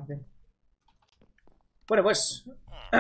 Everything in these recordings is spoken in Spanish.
bien. Bueno, pues...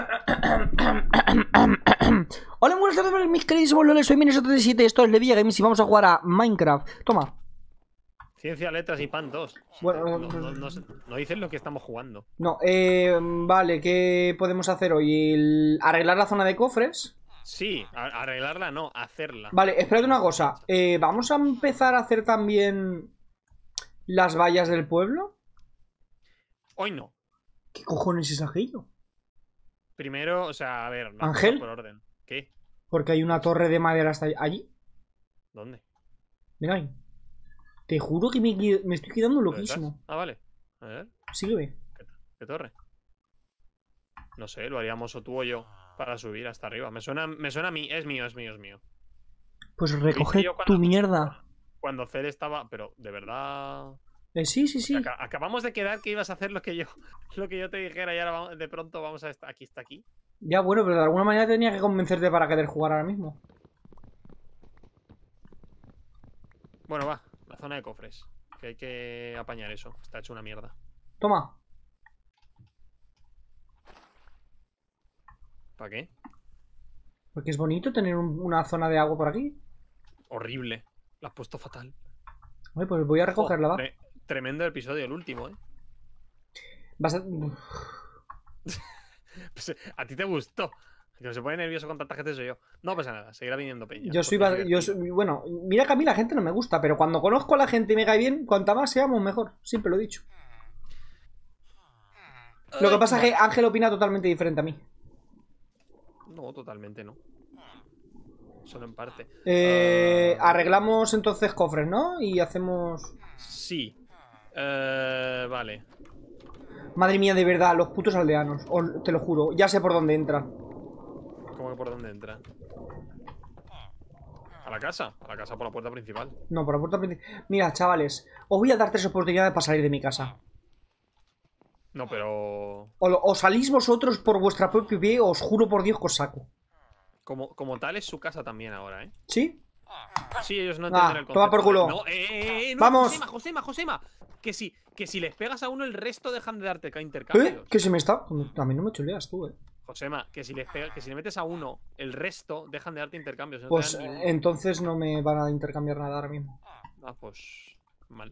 Hola, buenas tardes, mis queridísimos loles. Soy Mines77, esto es Levilla Games y vamos a jugar a Minecraft. Toma. Ciencia, letras y pan 2. Bueno, no dicen lo que estamos jugando. No, vale, ¿qué podemos hacer hoy? ¿Arreglar la zona de cofres? Sí, arreglarla no, hacerla. Vale, espérate una cosa. ¿Vamos a empezar a hacer también las vallas del pueblo? Hoy no. ¿Qué cojones es aquello? Primero, o sea, a ver, no ¿Ángel? por orden. ¿Qué? Porque hay una torre de madera hasta allí. ¿Dónde? Mira ahí. Te juro que me estoy quedando loquísimo. Ah, vale. A ver. Sígueme. ¿Qué torre? No sé, lo haríamos o tú o yo para subir hasta arriba. Me suena a mí. Es mío. Pues recoge tu mierda. Cuando Fer estaba... Pero, de verdad... Sí. Acabamos de quedar que ibas a hacer lo que yo te dijera y ahora de pronto vamos a estar... Aquí está aquí. Ya, bueno, pero de alguna manera tenía que convencerte para querer jugar ahora mismo. Bueno, va. La zona de cofres. Que hay que apañar eso. Está hecho una mierda. Toma. ¿Para qué? Porque es bonito tener una zona de agua por aquí. Horrible. La has puesto fatal. Oye, pues voy a recogerla, ¿va? Tremendo episodio, el último, ¿eh? Vas a... Pues, a ti te gustó. Que se pone nervioso con tanta gente soy yo. No pasa nada, seguirá viniendo peña. Yo soy... Bueno, mira que a mí la gente no me gusta, pero cuando conozco a la gente y me cae bien, cuanta más seamos, mejor. Siempre lo he dicho. Lo que pasa es que Ángel opina totalmente diferente a mí. No, totalmente no. Solo en parte. Arreglamos entonces cofres, ¿no? Y hacemos... Sí. Vale. Madre mía, de verdad, los putos aldeanos. Te lo juro, ya sé por dónde entran. ¿Cómo que por dónde entra? ¿A la casa? A la casa por la puerta principal. No, por la puerta principal. Mira, chavales, os voy a dar 3 oportunidades para salir de mi casa. No, pero... O salís vosotros por vuestra propia pie, os juro por Dios que os saco. Como tal es su casa también ahora, ¿eh? ¿Sí? Sí, ellos no entienden el concepto. Toma por culo. No, no, ¡Vamos! Josema. Que si les pegas a uno, el resto dejan de darte intercambios. ¿Qué se me está? A mí no me chuleas tú, Josema, que si le metes a uno, el resto dejan de darte intercambios. No pues entonces no me van a intercambiar nada ahora mismo. Ah, pues... mal.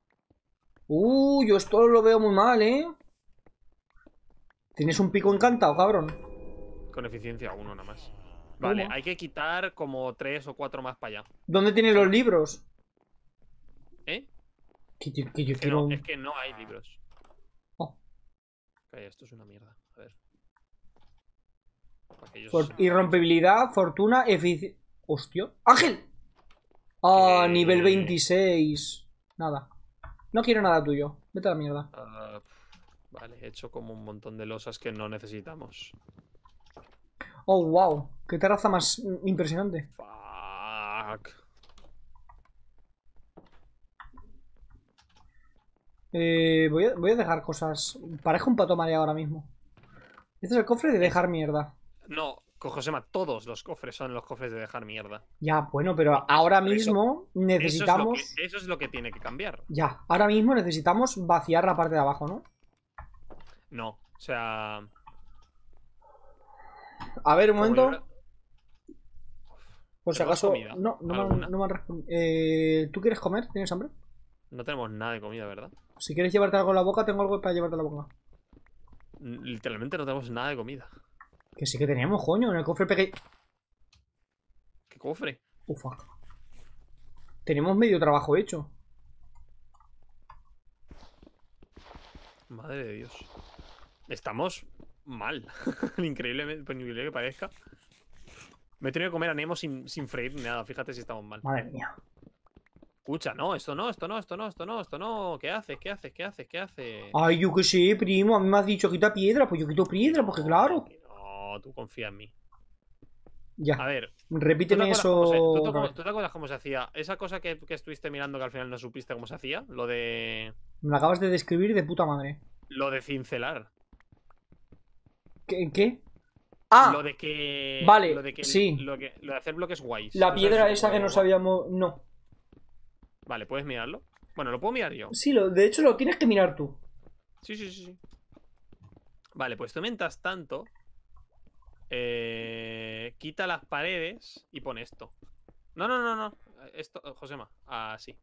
Yo esto lo veo muy mal, ¿eh? ¿Tienes un pico encantado, cabrón? Con eficiencia 1 nada más. Vale, ¿Cómo? hay que quitar como 3 o 4 más para allá. ¿Dónde tienes los libros? ¿Eh? Que yo Que no, es que no hay libros. Oh. Calla, esto es una mierda. A ver. Irrompibilidad, fortuna, eficiencia... ¡Hostia! ¡Ángel! Ah, nivel 26. Nada. No quiero nada tuyo. Vete a la mierda. Vale, he hecho como un montón de losas que no necesitamos. Oh, wow. Qué terraza más impresionante. Fuck. Voy a dejar cosas. Parezco un pato mareado ahora mismo. Este es el cofre de dejar mierda. No, Josema, todos los cofres son los cofres de dejar mierda. Ya, bueno, pero ahora mismo necesitamos... Eso es lo que tiene que cambiar. Ya, ahora mismo necesitamos vaciar la parte de abajo, ¿no? No, o sea... A ver, un momento. Por si acaso... comida? No me han respondido. ¿Tú quieres comer? ¿Tienes hambre? No tenemos nada de comida, ¿verdad? Si quieres llevarte algo a la boca, tengo algo para llevarte a la boca. Literalmente no tenemos nada de comida. Que sí que teníamos, coño, en el cofre pequeño. ¿Qué cofre? Ufa. Tenemos medio trabajo hecho. Madre de Dios. Estamos mal. Increíblemente, por increíble que parezca. Me he tenido que comer a Nemo sin freír ni nada. Fíjate si estamos mal. Madre mía. Escucha, no, esto no. ¿Qué haces? Ay, yo qué sé, primo. A mí me has dicho quita piedra. Pues yo quito piedra, porque claro. No, tú confía en mí. Ya. A ver. Repíteme eso. ¿Tú te acuerdas cómo se hacía? Esa cosa que estuviste mirando que al final no supiste cómo se hacía. Lo de... Me lo acabas de describir de puta madre. Lo de cincelar. ¿Qué? Ah, lo de que... Vale, lo de que, sí. Lo de hacer bloques guays. La piedra esa que no sabíamos... No. Vale, ¿puedes mirarlo? Bueno, lo puedo mirar yo. Sí, de hecho lo tienes que mirar tú. Sí. Vale, pues tú mientras tanto quita las paredes y pone esto. No. Esto, Josema. Así.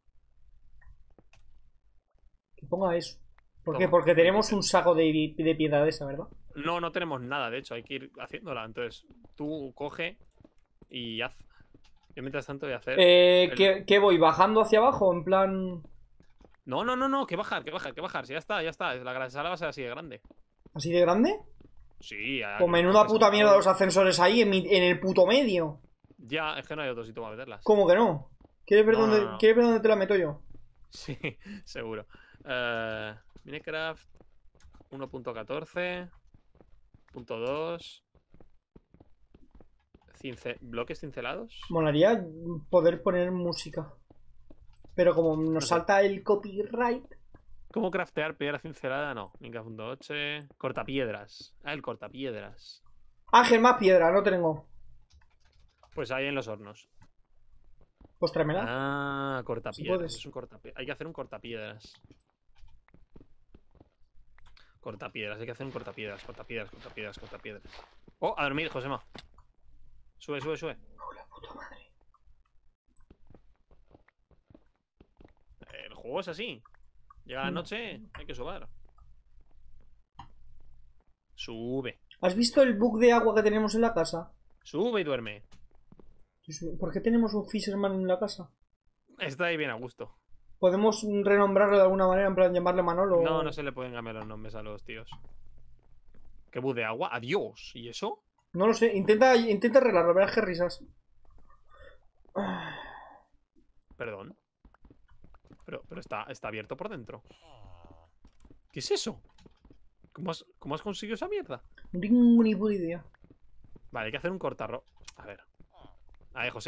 Que ponga eso. ¿Por qué? Toma, Porque tenemos repite. un saco de piedra de esa, ¿verdad? No tenemos nada, de hecho, hay que ir haciéndola. Entonces, tú coge y haz. Yo mientras tanto voy a hacer. ¿Qué voy? ¿Bajando hacia abajo? En plan. No, que bajar. Si ya está. La sala va a ser así de grande. ¿Así de grande? Sí, Pues menuda puta mierda los ascensores ahí en el puto medio. Ya, es que no hay otro sitio para meterlas. ¿Cómo que no? ¿Quieres ver, No. ¿Quieres ver dónde te la meto yo? Sí, seguro. Minecraft 1.14. Punto 2. Bloques cincelados. Molaría poder poner música. Pero como nos No sé. salta el copyright. ¿Cómo craftear piedra cincelada? No. Minecraft.8. Cortapiedras. El cortapiedras. Ángel, más piedra, no tengo. Pues ahí en los hornos. Pues tráemela. Cortapiedras. puedes. Es un cortapiedras. Hay que hacer un cortapiedras. Cortapiedras, hay que hacer un cortapiedras. Oh, a dormir, Josema. Sube. Oh, la puta madre. El juego es así. Llega la noche, hay que subir. Sube. ¿Has visto el bug de agua que tenemos en la casa? Sube y duerme. ¿Por qué tenemos un Fisherman en la casa? Está ahí bien a gusto. ¿Podemos renombrarlo de alguna manera? En plan, llamarle Manolo. No se le pueden cambiar los nombres a los tíos. ¿Qué bus de agua? Adiós. ¿Y eso? No lo sé. Intenta arreglarlo. Verás qué risas. Perdón. Pero está abierto por dentro. ¿Qué es eso? ¿Cómo has conseguido esa mierda? No tengo ni puta idea. Vale, hay que hacer un cortarro. A ver, José.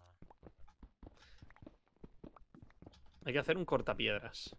Hay que hacer un cortapiedras.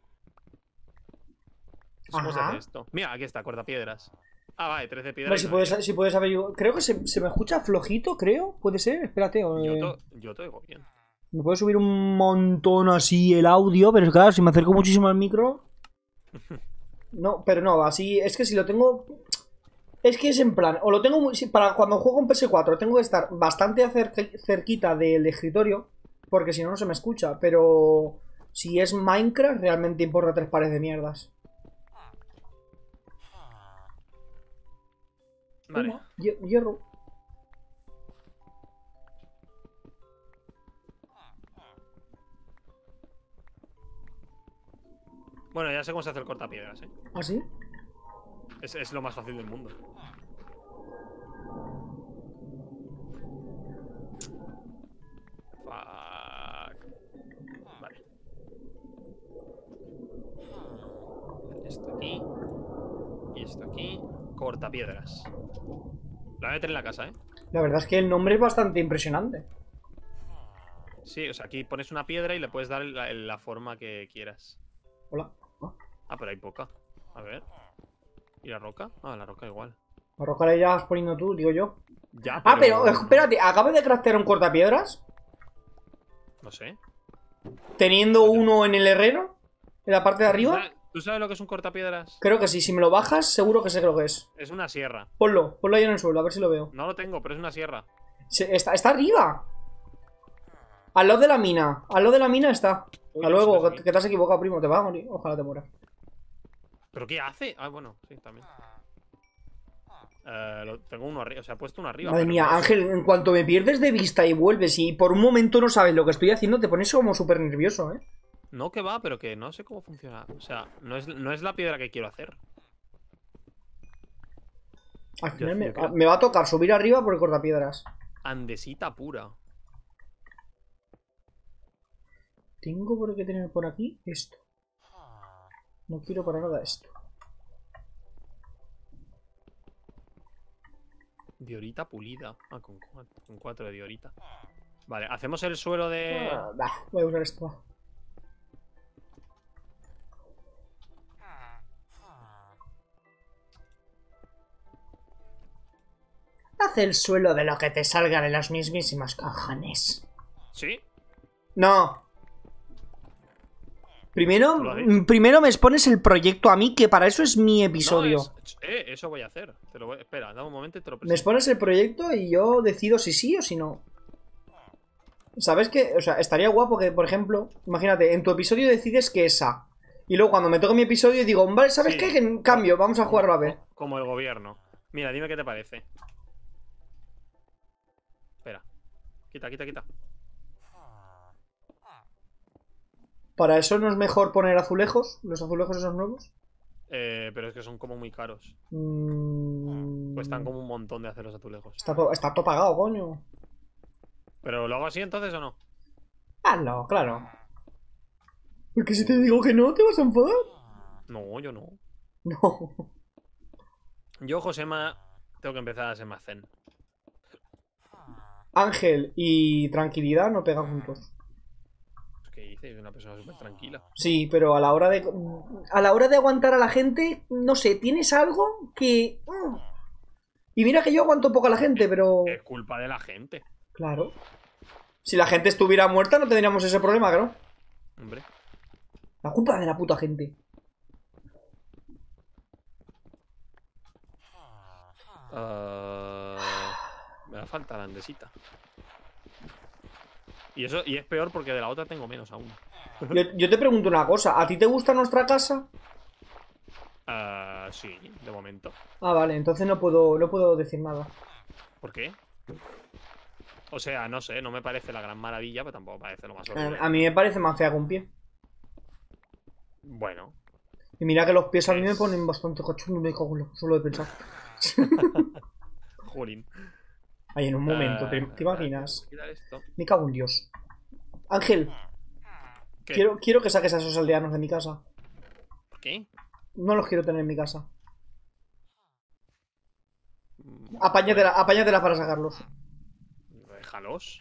¿Cómo se Ajá. hace esto? Mira, aquí está, cortapiedras. Vale, 13 piedras. Vale, si puedes averiguar. Creo que se me escucha flojito, creo. ¿Puede ser? Espérate. Yo te oigo bien. Me puede subir un montón así el audio, pero claro, si me acerco muchísimo al micro. No, pero no, así. Es que si lo tengo. Es que es en plan. O lo tengo. Para cuando juego en PS4, tengo que estar bastante cerquita del escritorio. Porque si no, no se me escucha. Pero. Si es Minecraft, realmente importa tres pares de mierdas. Vale. Toma, hierro. Bueno, ya sé cómo se hace el cortapiedras, ¿eh? ¿Ah, sí? Es lo más fácil del mundo. Fuck. Vale. Esto aquí. Y esto aquí. Cortapiedras. La voy a meter en la casa, ¿eh? La verdad es que el nombre es bastante impresionante. Sí, o sea, aquí pones una piedra y le puedes dar la forma que quieras. Hola. Pero hay poca. A ver. ¿Y la roca? La roca igual. La roca la irás poniendo tú, digo yo. Ya, pero espérate, ¿acabas de craftear un cortapiedras? No sé. Teniendo uno en el herrero, en la parte de arriba. ¿Tú sabes lo que es un cortapiedras? Creo que sí, si me lo bajas, seguro que sé lo que es. Es una sierra. Ponlo ahí en el suelo, a ver si lo veo. No lo tengo, pero es una sierra. Está arriba. Al lado de la mina. Al lado de la mina está. Uy, Hasta luego, no sé que te has equivocado, primo. Te vas a morir. Ojalá te mueras. ¿Pero qué hace? Bueno, sí, también. Tengo uno arriba, o sea, he puesto uno arriba. Madre pero mía, no es- Ángel, en cuanto me pierdes de vista y vuelves y por un momento no sabes lo que estoy haciendo, te pones como súper nervioso, ¿eh? No, que va, pero que no sé cómo funciona. O sea, no es la piedra que quiero hacer. Al final Yo creo- me va a tocar subir arriba por el cortapiedras. Andesita pura. Tengo por qué tener por aquí esto. No quiero para nada esto. Diorita pulida. Con 4 de diorita. Vale, hacemos el suelo de... Voy a usar esto. Va. Haz el suelo de lo que te salga de los mismísimos cojones. ¿Sí? No. Primero, ¿Tú lo has dicho? primero me expones el proyecto a mí, que para eso es mi No, episodio. eso voy a hacer. Espera, dame un momento y te lo Me presento. expones el proyecto y yo decido si sí o si no. ¿Sabes qué? O sea, estaría guapo que, por ejemplo, imagínate, en tu episodio decides que es A. Y luego cuando me toque mi episodio digo, vale, ¿sabes Sí, qué? Que en cambio, vamos a jugarlo a ver. Como el gobierno. Mira, dime qué te parece. Espera. Quita. Para eso no es mejor poner azulejos, los azulejos esos nuevos. Pero es que son como muy caros. Mm, Cuestan como un montón de hacer los azulejos. está todo pagado, coño. ¿Pero lo hago así entonces o no? Ah, no, claro. Porque si te digo que no, ¿te vas a enfadar? No, yo no. No. Yo, Josema, tengo que empezar a ser más zen. Ángel y tranquilidad no pegan juntos. ¿Qué dices? Soy una persona súper tranquila. Sí, pero a la hora de aguantar a la gente, no sé, tienes algo que y mira que yo aguanto poco a la gente, pero Es culpa de la gente, claro. Si la gente estuviera muerta no tendríamos ese problema, claro. hombre. La culpa de la puta gente. Me da falta la andesita. Y es peor porque de la otra tengo menos aún. Yo te pregunto una cosa, ¿a ti te gusta nuestra casa? Sí, de momento. Ah, vale, entonces no puedo decir nada. ¿Por qué? O sea, no sé, no me parece la gran maravilla, pero tampoco parece lo más horrible. A mí me parece más fea con pie. Bueno, Y mira que los pies a mí me Es- ponen bastante cachondo, me cago en la- solo de pensar. jolín. Ay, en un momento, ¿te imaginas? Quitar esto. Me cago en Dios. Ángel, ¿Qué? quiero que saques a esos aldeanos de mi casa. ¿Por qué? No los quiero tener en mi casa. Mm, Apáñatela para sacarlos. Déjalos.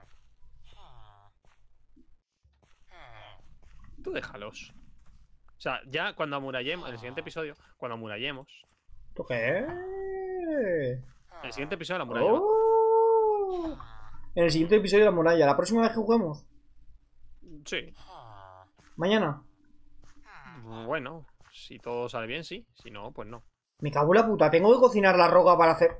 Tú déjalos. O sea, ya cuando amurallemos, en el siguiente episodio, cuando amurallemos, ¿Tú qué? en el siguiente episodio la muralla, ¿no? Oh. En el siguiente episodio de la muralla. La próxima vez que juguemos. Sí. Mañana. Bueno, si todo sale bien, sí. Si no, pues no. Me cago en la puta. Tengo que cocinar la roca para hacer.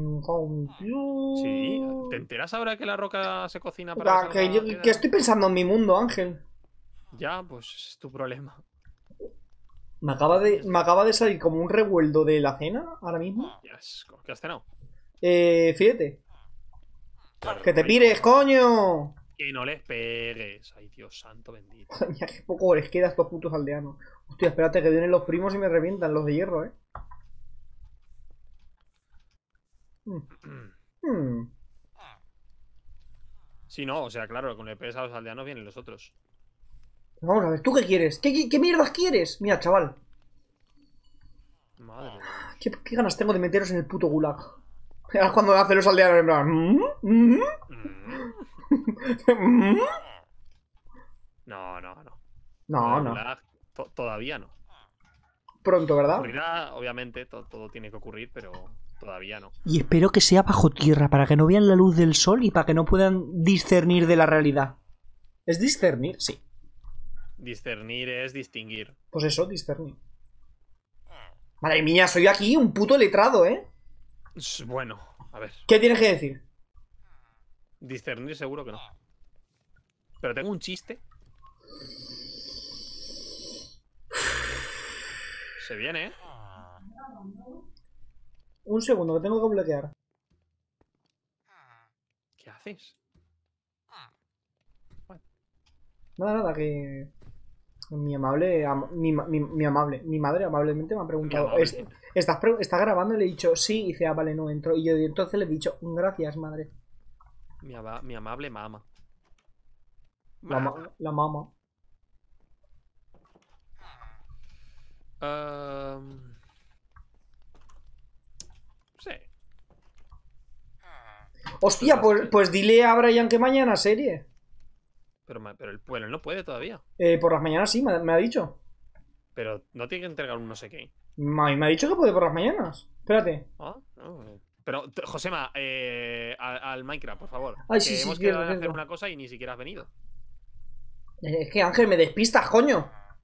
Sí. ¿Te enteras ahora que la roca se cocina para que salga piedra? Que estoy pensando en mi mundo, Ángel. Ya, pues es tu problema. Me acaba de salir como un revueldo de la cena ahora mismo. Ya, ¿qué has cenado? Fíjate. Qué ¡Que te rico. pires, coño! Que no les pegues. Ay, Dios santo bendito. Mira qué poco les queda a estos putos aldeanos. Hostia, espérate que vienen los primos y me revientan los de hierro, Hmm. Sí, no, o sea, claro, con el peso a los aldeanos vienen los otros. Vamos a ver, ¿tú qué quieres? ¿Qué mierdas quieres? Mira, chaval. Madre mía. ¿Qué ganas tengo de meteros en el puto gulag? Es cuando hacen los aldeanos en plan. Mm. ¿Mm? No. No, El no. gulag todavía no. Pronto, ¿verdad? Ocurrirá, obviamente, todo tiene que ocurrir, pero todavía no. Y espero que sea bajo tierra, para que no vean la luz del sol y para que no puedan discernir de la realidad. ¿Es discernir? Sí. Discernir es distinguir. Pues eso, discernir. Madre mía, soy aquí un puto letrado, ¿eh? Bueno, a ver. ¿Qué tienes que decir? Discernir seguro que no. Pero tengo un chiste. Se viene, ¿eh? Un segundo, que tengo que bloquear. ¿Qué haces? Nada, que... Mi madre amablemente me ha preguntado, amable. ¿estás grabando? Y le he dicho, sí, y dice, ah, vale, no entro. Y yo entonces le he dicho, gracias, madre. Mi amable mama. La mama. Sí. Hostia, pues dile a Brian que mañana serie. Pero él no puede todavía. Por las mañanas sí, me ha dicho. Pero no tiene que entregar un no sé qué. Me ha dicho que puede por las mañanas. Espérate. Ah, no. Pero, Josema, al Minecraft, por favor. Ay, que sí, hemos sí, quedado cierto, en hacer cierto. una cosa y ni siquiera has venido. Es que Ángel, me despistas, coño.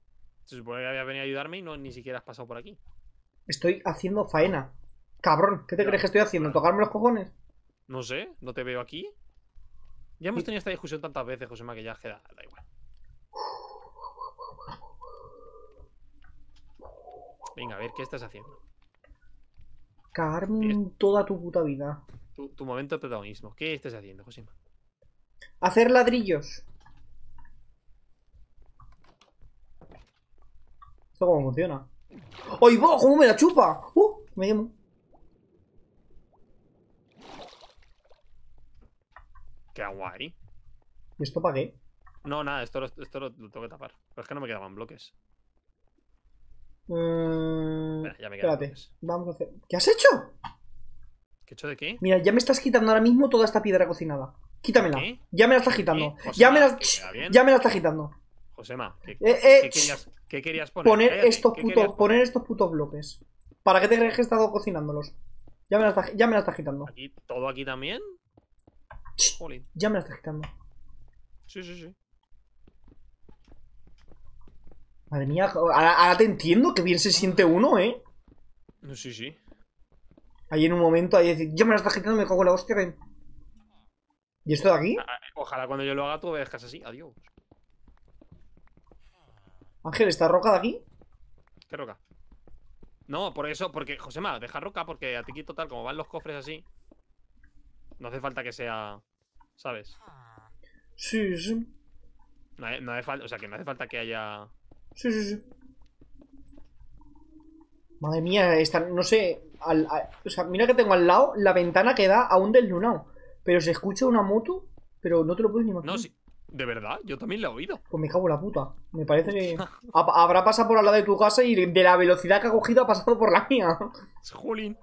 Se supone que habías venido a ayudarme y no ni siquiera has pasado por aquí. Estoy haciendo faena. Cabrón, ¿qué te Ya. crees que estoy haciendo? ¿Tocarme los cojones? No sé, no te veo aquí. Ya hemos tenido esta discusión tantas veces, Josema, que ya queda, da igual. Venga, a ver, ¿qué estás haciendo? Cagarme en toda tu puta vida. Tu momento de protagonismo. ¿Qué estás haciendo, Josema? Hacer ladrillos. ¿Esto cómo funciona? ¡Ay, va! ¿Cómo me la chupa? Me quemo. Qué guay. ¿Y esto para qué? No, nada, esto lo tengo que tapar. Pero es que no me quedaban bloques. Espérate, Ya me quedan espérate. bloques. Vamos a hacer. ¿Qué has hecho? ¿Qué he hecho de qué? Mira, ya me estás quitando ahora mismo toda esta piedra cocinada. Quítamela. ¿Qué? Ya me la estás quitando. ¿Qué? Ya me Josema, la. que queda bien. Ya me la estás quitando. Josema, ¿qué eh, querías poner? Poner Cállate, estos ¿qué putos. querías poner? Poner estos putos bloques. ¿Para qué te crees que he estado cocinándolos? Ya me la estás quitando. ¿Todo aquí también? Jolín. Ya me la estás quitando. Sí, sí, sí. Madre mía, ahora te entiendo que bien se siente uno, ¿eh? Sí, sí. Ahí en un momento, ahí decir, ya me la estás quitando, me cago en la hostia. ¿Y esto de aquí? Ojalá cuando yo lo haga tú obedezcas así. Adiós. Ángel, ¿esta roca de aquí? ¿Qué roca? No, por eso, porque, Josema, deja roca porque a ti total, como van los cofres así, no hace falta que sea, ¿sabes? Sí, sí. No hace falta, o sea, que no hace falta que haya... Sí, sí, sí. Madre mía, esta, no sé. O sea, mira que tengo al lado la ventana que da a un deslunado. Pero se escucha una moto, pero no te lo puedes ni imaginar. No, sí. ¿De verdad? Yo también lo he oído. Pues me cago en la puta. Me parece que. Habrá pasado por al lado de tu casa y de la velocidad que ha cogido ha pasado por la mía. Jolín.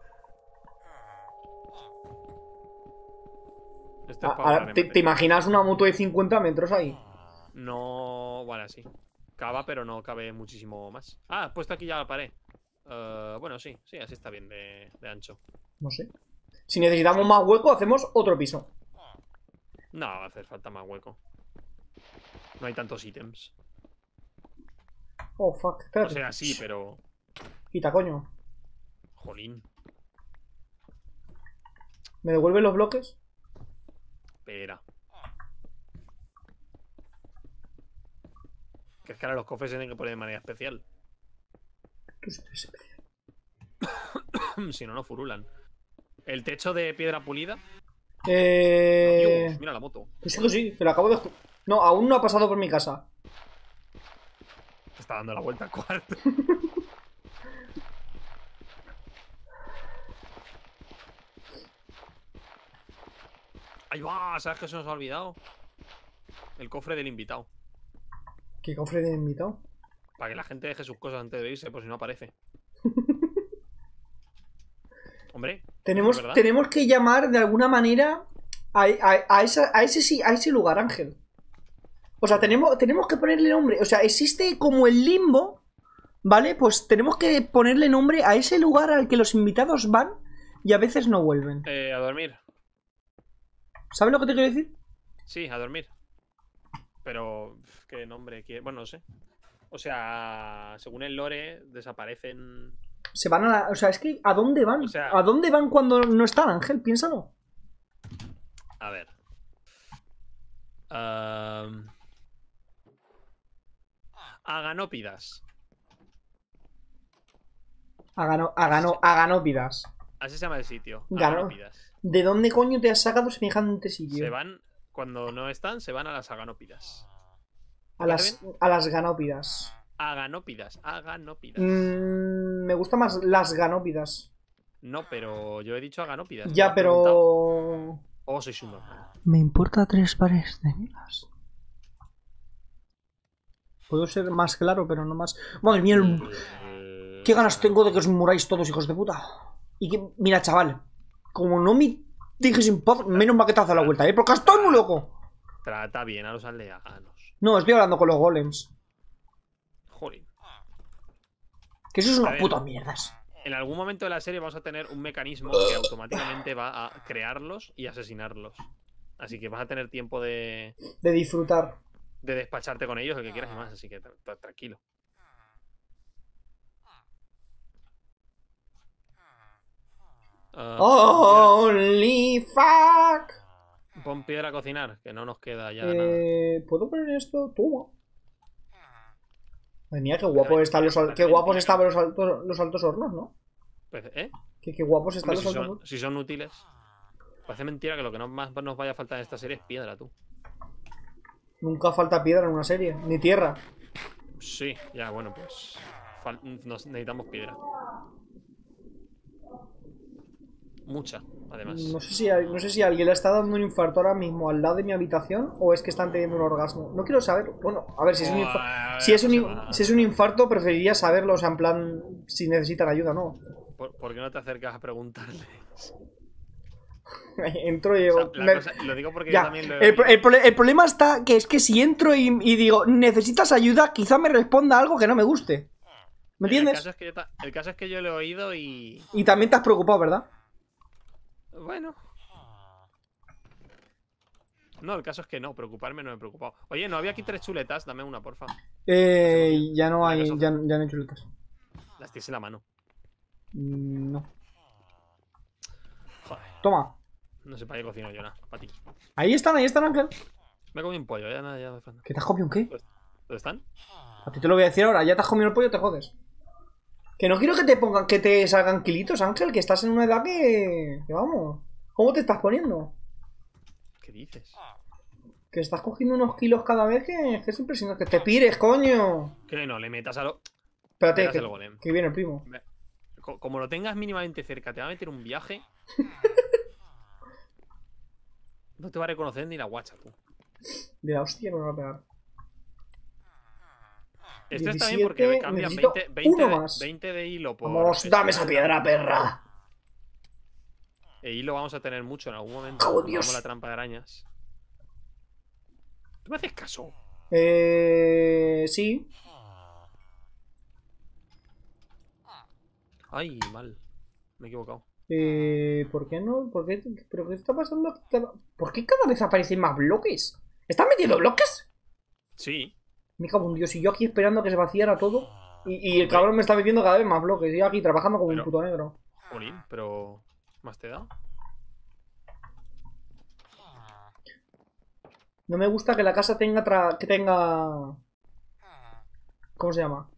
Esto es para Ahora, ahorrar en ¿te batería. imaginas una moto de 50 metros ahí? No, bueno, sí. Cava, pero no cabe muchísimo más. Ah, has puesto aquí ya la pared. Bueno, sí, así está bien de ancho. No sé. Si necesitamos más hueco, hacemos otro piso. No, va a hacer falta más hueco. No hay tantos ítems. Oh, fuck. O Espérate. sea, sí, pero... Quita, coño. Jolín. ¿Me devuelven los bloques? Espera. Que es que ahora los cofres se tienen que poner de manera especial. Tú sí eres especial. Si no, no furulan. El techo de piedra pulida. Eh. Dios, mira la moto. Pues sí, que sí, te lo acabo de. No, aún no ha pasado por mi casa. Está dando la vuelta al cuarto. Ahí va, ¿sabes qué se nos ha olvidado? El cofre del invitado. ¿Qué cofre de invitado? Para que la gente deje sus cosas antes de irse, por si no aparece. Hombre, Tenemos, ¿es verdad? tenemos que llamar de alguna manera a ese lugar, Ángel. O sea, tenemos que ponerle nombre. O sea, existe como el limbo, ¿vale? Pues tenemos que ponerle nombre a ese lugar al que los invitados van y a veces no vuelven. A dormir. ¿Sabes lo que te quiero decir? Sí, a dormir. Pero, ¿qué nombre? Bueno, no sé. O sea, según el lore, desaparecen... Se van a la... O sea, es que ¿a dónde van? O sea- ¿A dónde van cuando no están, Ángel? Piénsalo. A ver. Aganópidas. Aganópidas. Así se llama el sitio. Gano- Aganópidas. ¿De dónde coño te has sacado semejante sitio? Se van, cuando no están, se van a las aganópidas. A las ganópidas. Aganópidas. Me gusta más las ganópidas. No, pero yo he dicho aganópidas. Ya, ¿Me has preguntado? pero... Oh, soy un normal. Me importa 3 pares de migas. Puedo ser más claro, pero no más... Madre mía, qué ganas tengo de que os muráis todos, hijos de puta. Y que, mira, chaval, como no me dejes en paz, menos mal que te has dado la vuelta, ¿eh? Porque estoy muy loco. Trata bien a los aldeanos. No, estoy hablando con los golems. Joder. Que eso es A una ver. puta mierdas. En algún momento de la serie vamos a tener un mecanismo que automáticamente va a crearlos y asesinarlos. Así que vas a tener tiempo de De disfrutar. despacharte con ellos, el que quieras y más. Así que tranquilo. Only fuck. Pon piedra a cocinar, que no nos queda ya nada. ¿Puedo poner esto? Toma. Madre mía, qué guapos están qué guapos estaban los altos hornos, ¿no? Pues, Qué guapos están Hombre, los altos hornos. si son útiles. Parece mentira que lo que más nos vaya a faltar en esta serie es piedra, tú. Nunca falta piedra en una serie, ni tierra. Sí, ya, bueno, pues necesitamos piedra. Mucha, además. No sé si alguien le está dando un infarto ahora mismo al lado de mi habitación o es que están teniendo un orgasmo. No quiero saber. Bueno, a ver, si es un infarto, si es un infarto preferiría saberlo, o sea, en plan, si necesitan ayuda, ¿no? ¿Por qué no te acercas a preguntarles? Entro y digo... Lo digo porque ya, yo también lo he el problema está que es que si entro y digo, ¿necesitas ayuda? Quizá me responda algo que no me guste. ¿Me entiendes? El caso es que yo lo he oído y... Y también te has preocupado, ¿verdad? Bueno. No, el caso es que no, preocuparme no me he preocupado. Oye, no había aquí 3 chuletas, dame una, porfa. Ya no hay, ya no hay chuletas. Las tienes en la mano. No. Joder. Toma. No sé para qué cocino yo nada, para ti. Ahí están, Ángel. Me he comido un pollo, ya nada, ya me falta. ¿Qué te has comido un qué? ¿Dónde están? A ti te lo voy a decir ahora, ya te has comido el pollo, te jodes. Que no quiero que te pongan, que te salgan kilitos, Ángel, que estás en una edad que vamos. ¿Cómo te estás poniendo? ¿Qué dices? Que estás cogiendo unos kilos cada vez que es impresionante. Que te pires, coño. Que no, le metas a lo... Espérate, que viene el primo. Como lo tengas mínimamente cerca, te va a meter un viaje. No te va a reconocer ni la guacha, tú. De la hostia que me va a pegar. Esto está bien porque me cambian 20 de hilo por... Vamos, dame esa piedra, perra. E hilo vamos a tener mucho en algún momento. ¡Oh, Dios! Como la trampa de arañas. ¿Tú me haces caso? Sí. Ay, mal. Me he equivocado. ¿Por qué no? ¿Pero qué está pasando? ¿Por qué cada vez aparecen más bloques? ¿Están metiendo bloques? Sí. Me cago en Dios, y yo aquí esperando que se vaciara todo. Y el cabrón me está metiendo cada vez más bloques. Y yo aquí trabajando como un puto negro. Jolín, pero... ¿Más te da? No me gusta que la casa tenga ¿cómo se llama?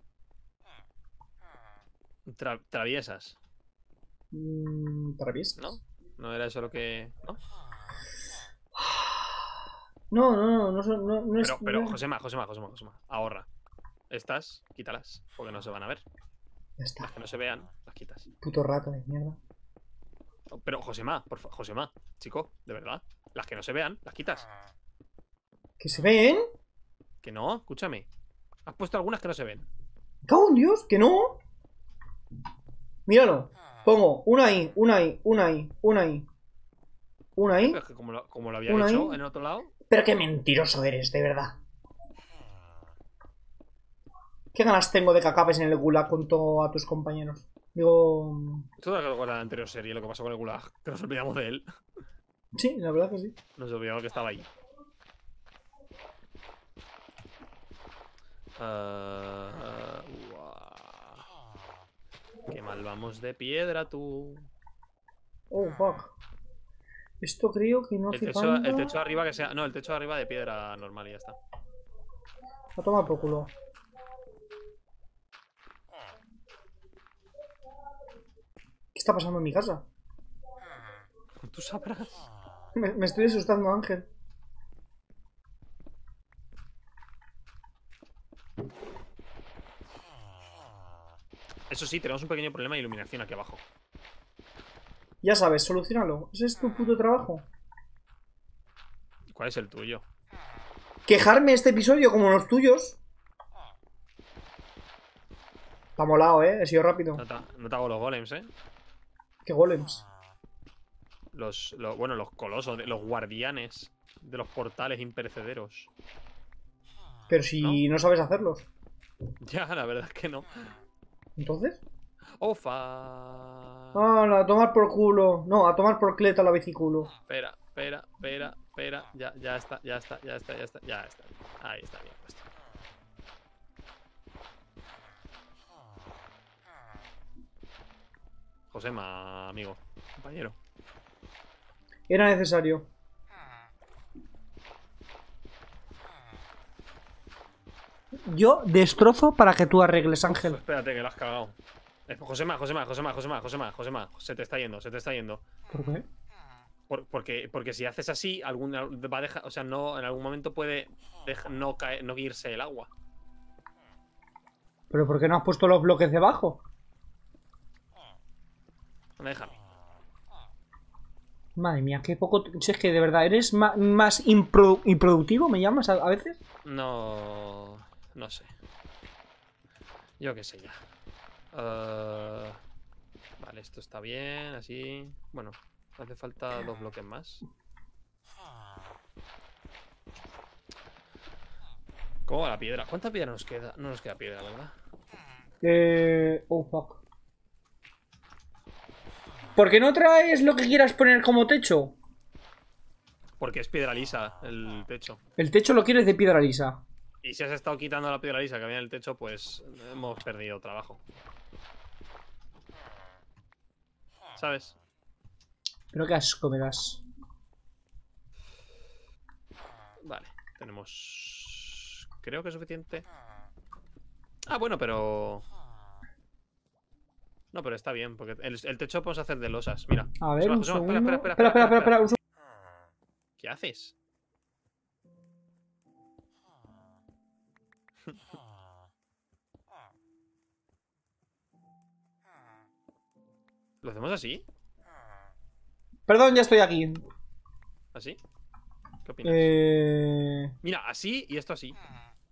Traviesas. ¿Traviesas? ¿No? ¿No era eso lo que...? ¿No? No pero Josema, ahorra. Estas, quítalas, porque no se van a ver. Ya está. Las que no se vean, las quitas. Puto rata de mierda. Pero Josema, por favor, Josema, chico, de verdad. Las que no se vean, las quitas. ¿Que se ven? Que no, escúchame. Has puesto algunas que no se ven. ¡Me cago en Dios! ¡Que no! Míralo. Pongo una ahí, una ahí, una ahí, una ahí. Una ahí. Pero es que como lo había hecho en el otro lado. Pero qué mentiroso eres, de verdad. ¿Qué ganas tengo de que acabes en el gulag junto a tus compañeros? Digo... Esto es algo de la anterior serie, lo que pasó con el gulag. Que nos olvidamos de él. Sí, la verdad que sí. Nos olvidamos que estaba ahí. Qué mal vamos de piedra, tú. Oh, fuck. Esto creo que no hace falta... El techo de arriba que sea... No, el techo de arriba de piedra normal y ya está. A tomar por culo. ¿Qué está pasando en mi casa? Tú sabrás. Me estoy asustando, Ángel. Eso sí, tenemos un pequeño problema de iluminación aquí abajo. Ya sabes, solucionalo. Ese es tu puto trabajo. ¿Cuál es el tuyo? Quejarme este episodio como los tuyos. Está molado, He sido rápido. No te hago los golems, ¿Qué golems? Bueno, los colosos, los guardianes de los portales imperecederos. Pero si no sabes hacerlos. Ya, la verdad es que no. ¿Entonces? ¡Ofa! ¡Hala! A tomar por culo. No, a tomar por cleta la biciculo. Espera. Ya está. Ahí está bien puesto. Josema, amigo, compañero. Era necesario. Yo destrozo para que tú arregles, Ángel. Espérate, que lo has cagado. Josema, se te está yendo, se te está yendo. ¿Por qué? Porque si haces así, va a dejar, o sea, no, en algún momento puede no irse el agua. ¿Pero por qué no has puesto los bloques debajo? Déjame. Madre mía, qué poco... Si es que de verdad, ¿eres más improductivo, me llamas a veces? No... No sé. Yo qué sé ya. Vale, esto está bien, así... Bueno, hace falta 2 bloques más. ¿Cómo va la piedra? ¿Cuánta piedra nos queda? No nos queda piedra, ¿verdad? Oh, fuck. ¿Por qué no traes lo que quieras poner como techo? Porque es piedra lisa el techo. El techo lo quieres de piedra lisa. Y si has estado quitando la piedra lisa que había en el techo, pues hemos perdido trabajo. ¿Sabes? Pero qué asco me das. Vale, tenemos... Creo que es suficiente. Ah, bueno, pero... No, pero está bien, porque el techo podemos hacer de losas. Mira. A ver, un Josema, segundo. espera. Un segundo. ¿Qué haces? ¿Lo hacemos así? Perdón, ya estoy aquí. ¿Así? ¿Qué opinas? Mira, así y esto así.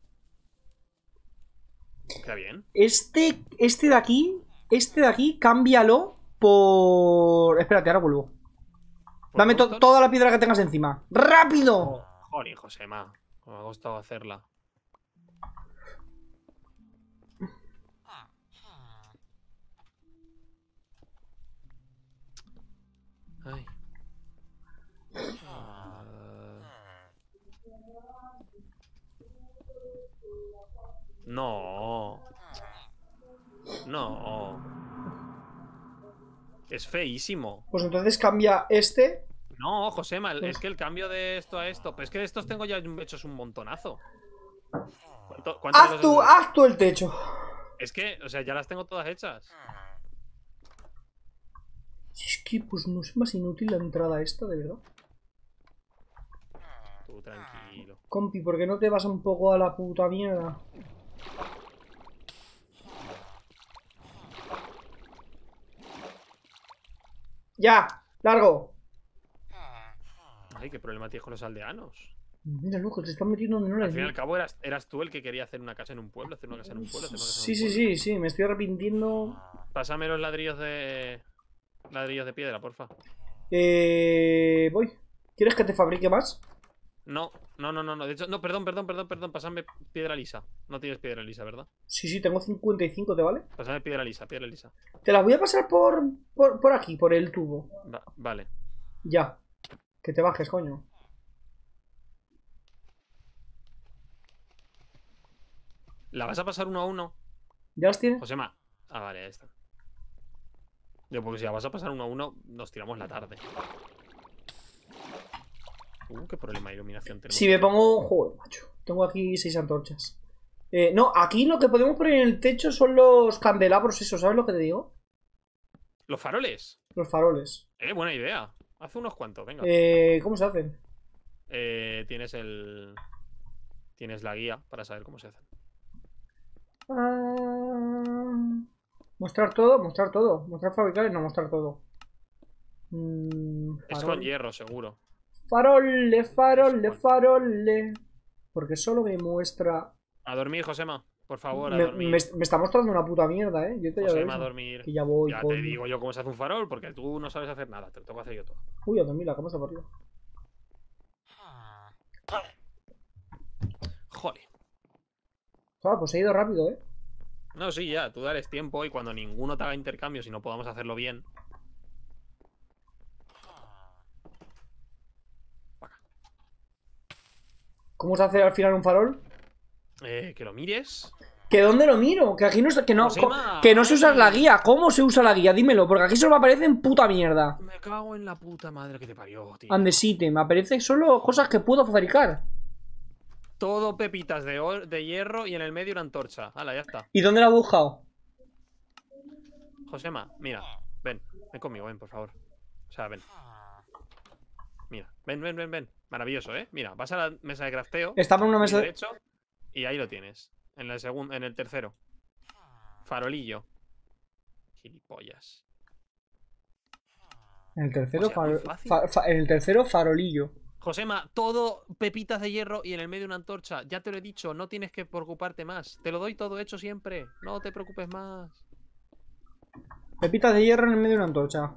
¿Queda bien? Este de aquí, cámbialo por... Espérate, ahora vuelvo. Dame toda la piedra que tengas encima. ¡Rápido! Joder, Josema. Me ha costado hacerla. Ay. No. No. Es feísimo. Pues entonces cambia este. No, Josema, es que el cambio de esto a esto. Pero es que de estos tengo ya hechos un montonazo. Haz tú el techo. Es que, o sea, ya las tengo todas hechas. Es que, pues no es más inútil la entrada esta, de verdad. Tú tranquilo. Compi, ¿por qué no te vas un poco a la puta mierda? ¡Ya! ¡Largo! Ay, qué problema tienes con los aldeanos. Mira, loco, te están metiendo donde no les... Al fin y al cabo eras tú el que quería hacer una casa en un pueblo, hacer una casa en un pueblo, hacer una casa en Sí, un pueblo. sí, me estoy arrepintiendo. Pásame los ladrillos de piedra, porfa. Voy. ¿Quieres que te fabrique más? No. De hecho, no, perdón. Pásame piedra lisa. No tienes piedra lisa, ¿verdad? Sí, tengo 55, ¿te vale? Pásame piedra lisa. Te las voy a pasar por aquí, por el tubo. Vale. Ya. Que te bajes, coño. ¿La vas a pasar 1 a 1? ¿Ya las tienes? Josema. Ah, vale, ahí está. Yo, porque si la vas a pasar 1 a 1, nos tiramos la tarde. Qué problema de iluminación tenemos. Si me pongo... Joder, macho. Tengo aquí 6 antorchas. No, aquí lo que podemos poner en el techo son los candelabros, eso, ¿sabes lo que te digo? ¿Los faroles? Los faroles. Buena idea. Haz unos cuantos, venga. ¿Cómo se hacen? Tienes la guía para saber cómo se hacen. Mostrar todo. Mostrar fabricar y no mostrar todo. Es con hierro, seguro. Farole. Porque solo me muestra... A dormir, Josema. Por favor, a Me dormir. está mostrando una puta mierda, ¿eh? Yo te Josema, a dormir. Que ya voy. Ya te digo yo cómo se hace un farol, porque tú no sabes hacer nada. Te lo tengo que hacer yo todo. Uy, a dormir, la cama está por arriba. Joder. Pues he ido rápido, ¿eh? No, sí, ya. Tú dales tiempo y cuando ninguno te haga intercambio, si no podamos hacerlo bien. ¿Cómo se hace al final un farol? Que lo mires. ¿Que dónde lo miro? Que aquí no, Josema, que no se usa ay. la guía. ¿Cómo se usa la guía? Dímelo, porque aquí solo me aparecen puta mierda. Me cago en la puta madre que te parió, tío. Andesite, me aparecen solo cosas que puedo fabricar. Todo pepitas de hierro y en el medio una antorcha. Hala, ya está. ¿Y dónde la he buscado? Josema, mira, ven conmigo, ven, por favor. O sea, ven. Mira, ven. Maravilloso, ¿eh? Mira, vas a la mesa de crafteo. Estaba en una mesa de... Derecho, y ahí lo tienes. En el segundo, en el tercero. Farolillo. Gilipollas. En el tercero, O sea, muy fácil. en el tercero farolillo. Josema, todo pepitas de hierro y en el medio una antorcha. Ya te lo he dicho, no tienes que preocuparte más. Te lo doy todo hecho siempre. No te preocupes más. Pepitas de hierro en el medio de una antorcha.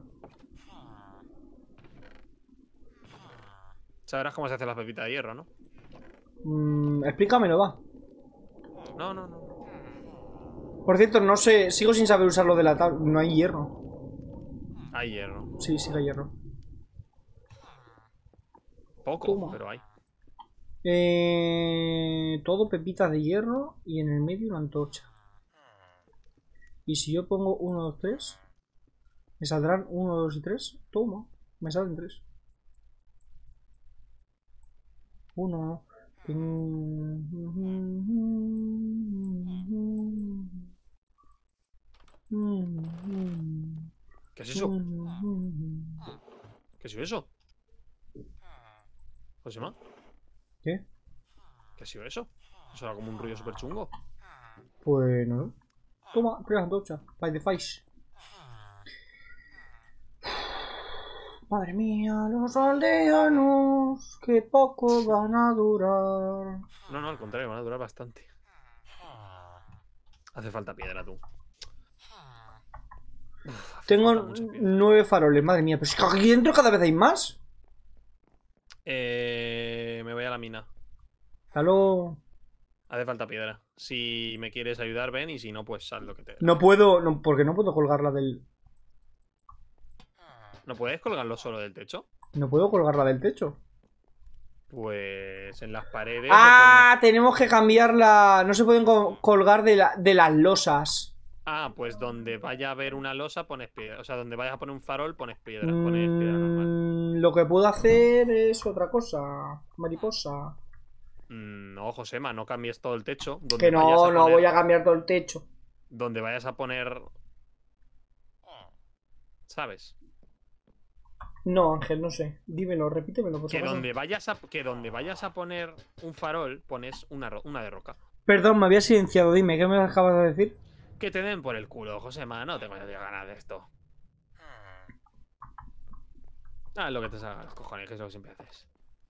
Sabrás cómo se hacen las pepitas de hierro, ¿no? Explícamelo, va. No. Por cierto, no sé, sigo sin saber usar lo de la tabla. No hay hierro. Hay hierro. Sí, sí que hay hierro. Poco, Toma. pero hay. Todo pepitas de hierro y en el medio una antorcha. Y si yo pongo 1, 2, 3, me saldrán 1, 2 y 3. Toma, me salen 3. 1. ¿Qué es eso? ¿Qué es eso? ¿Josema? ¿Qué? ¿Qué ha sido eso? Eso era como un ruido súper chungo. Pues no. Toma, primera antorcha. By the face. Madre mía, los aldeanos, que poco van a durar. No, al contrario, van a durar bastante. Hace falta piedra, tú. Tengo 9 faroles, madre mía. Pero es que aquí dentro cada vez hay más. Me voy a la mina. Halo. Hace falta piedra. Si me quieres ayudar, ven. Y si no, pues sal lo que te... No puedo, no, porque no puedo colgarla del... ¿No puedes colgarlo solo del techo? No puedo colgarla del techo. Pues en las paredes... Ah, tenemos que cambiarla. No se pueden colgar de las losas. Ah, pues donde vaya a haber una losa pones piedra. O sea, donde vayas a poner un farol pones piedra. Pones piedra normal. Lo que puedo hacer es otra cosa. Mariposa. No, Josema, no cambies todo el techo. Que no, no voy a cambiar todo el techo. Donde vayas a poner... ¿Sabes? No, Ángel, no sé. Dímelo, repítemelo, por Que favor. donde vayas a poner un farol, pones una de roca. Perdón, me había silenciado. Dime, ¿qué me acabas de decir? Que te den por el culo, Josema. No tengo ganas de esto. Ah, es lo que te salga los cojones, que es lo que siempre haces.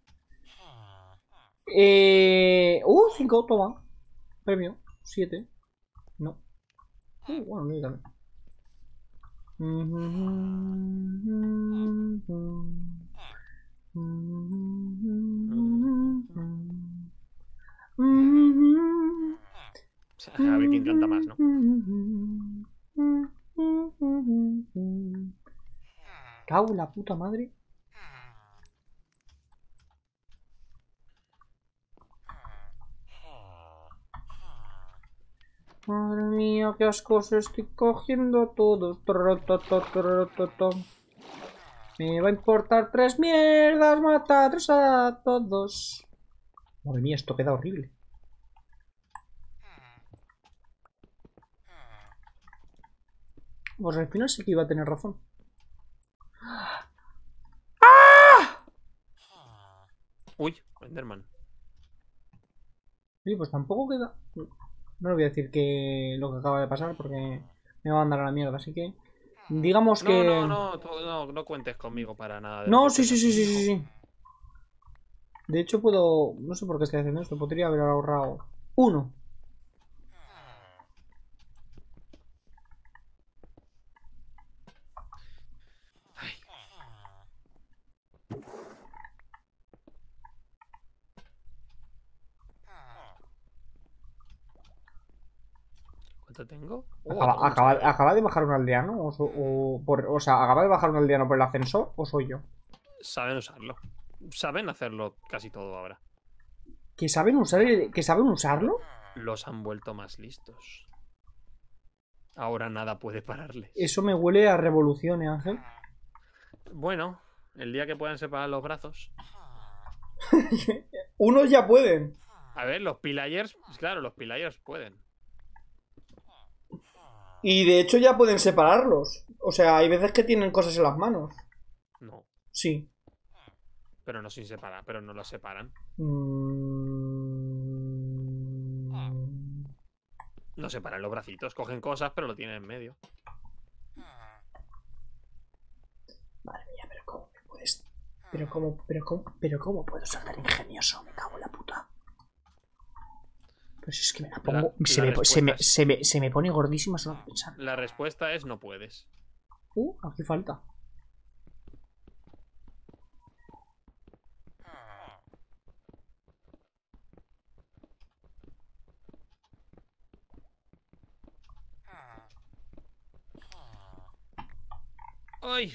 5, toma. Premio. 7. No. Bueno, no también. A ver quién canta más, ¿no? Cago en la puta madre. Madre mía, qué ascos estoy cogiendo todo. Me va a importar 3 mierdas, matarlos a todos. Madre mía, esto queda horrible. Pues al final sí que iba a tener razón. ¡Ah! Uy, Enderman. Oye, pues tampoco queda... No le voy a decir que lo que acaba de pasar porque me va a mandar a la mierda, así que... Digamos que... No cuentes conmigo para nada. No, sí. De hecho puedo... No sé por qué estoy haciendo esto. Podría haber ahorrado 1. ¿Cuánto tengo? ¿Acaba de bajar un aldeano? O sea, ¿acaba de bajar un aldeano por el ascensor o soy yo? Saben usarlo. Saben hacerlo casi todo ahora. ¿Que saben usarlo? Los han vuelto más listos. Ahora nada puede pararles. Eso me huele a revolución, Ángel. Bueno, el día que puedan separar los brazos. Unos ya pueden. A ver, los Pillayers, pues claro, los Pillayers pueden. Y de hecho ya pueden separarlos. O sea, hay veces que tienen cosas en las manos. No, Sí. pero no sin separar, pero no los separan. No separan los bracitos, cogen cosas, pero lo tienen en medio. Madre mía, pero ¿cómo me puedes...? Pero cómo puedo ser tan ingenioso? Me cago en la puta. Pues es que me la pongo... se me pone gordísima solo de pensar. La respuesta es no puedes. Aquí falta. ¡Ay!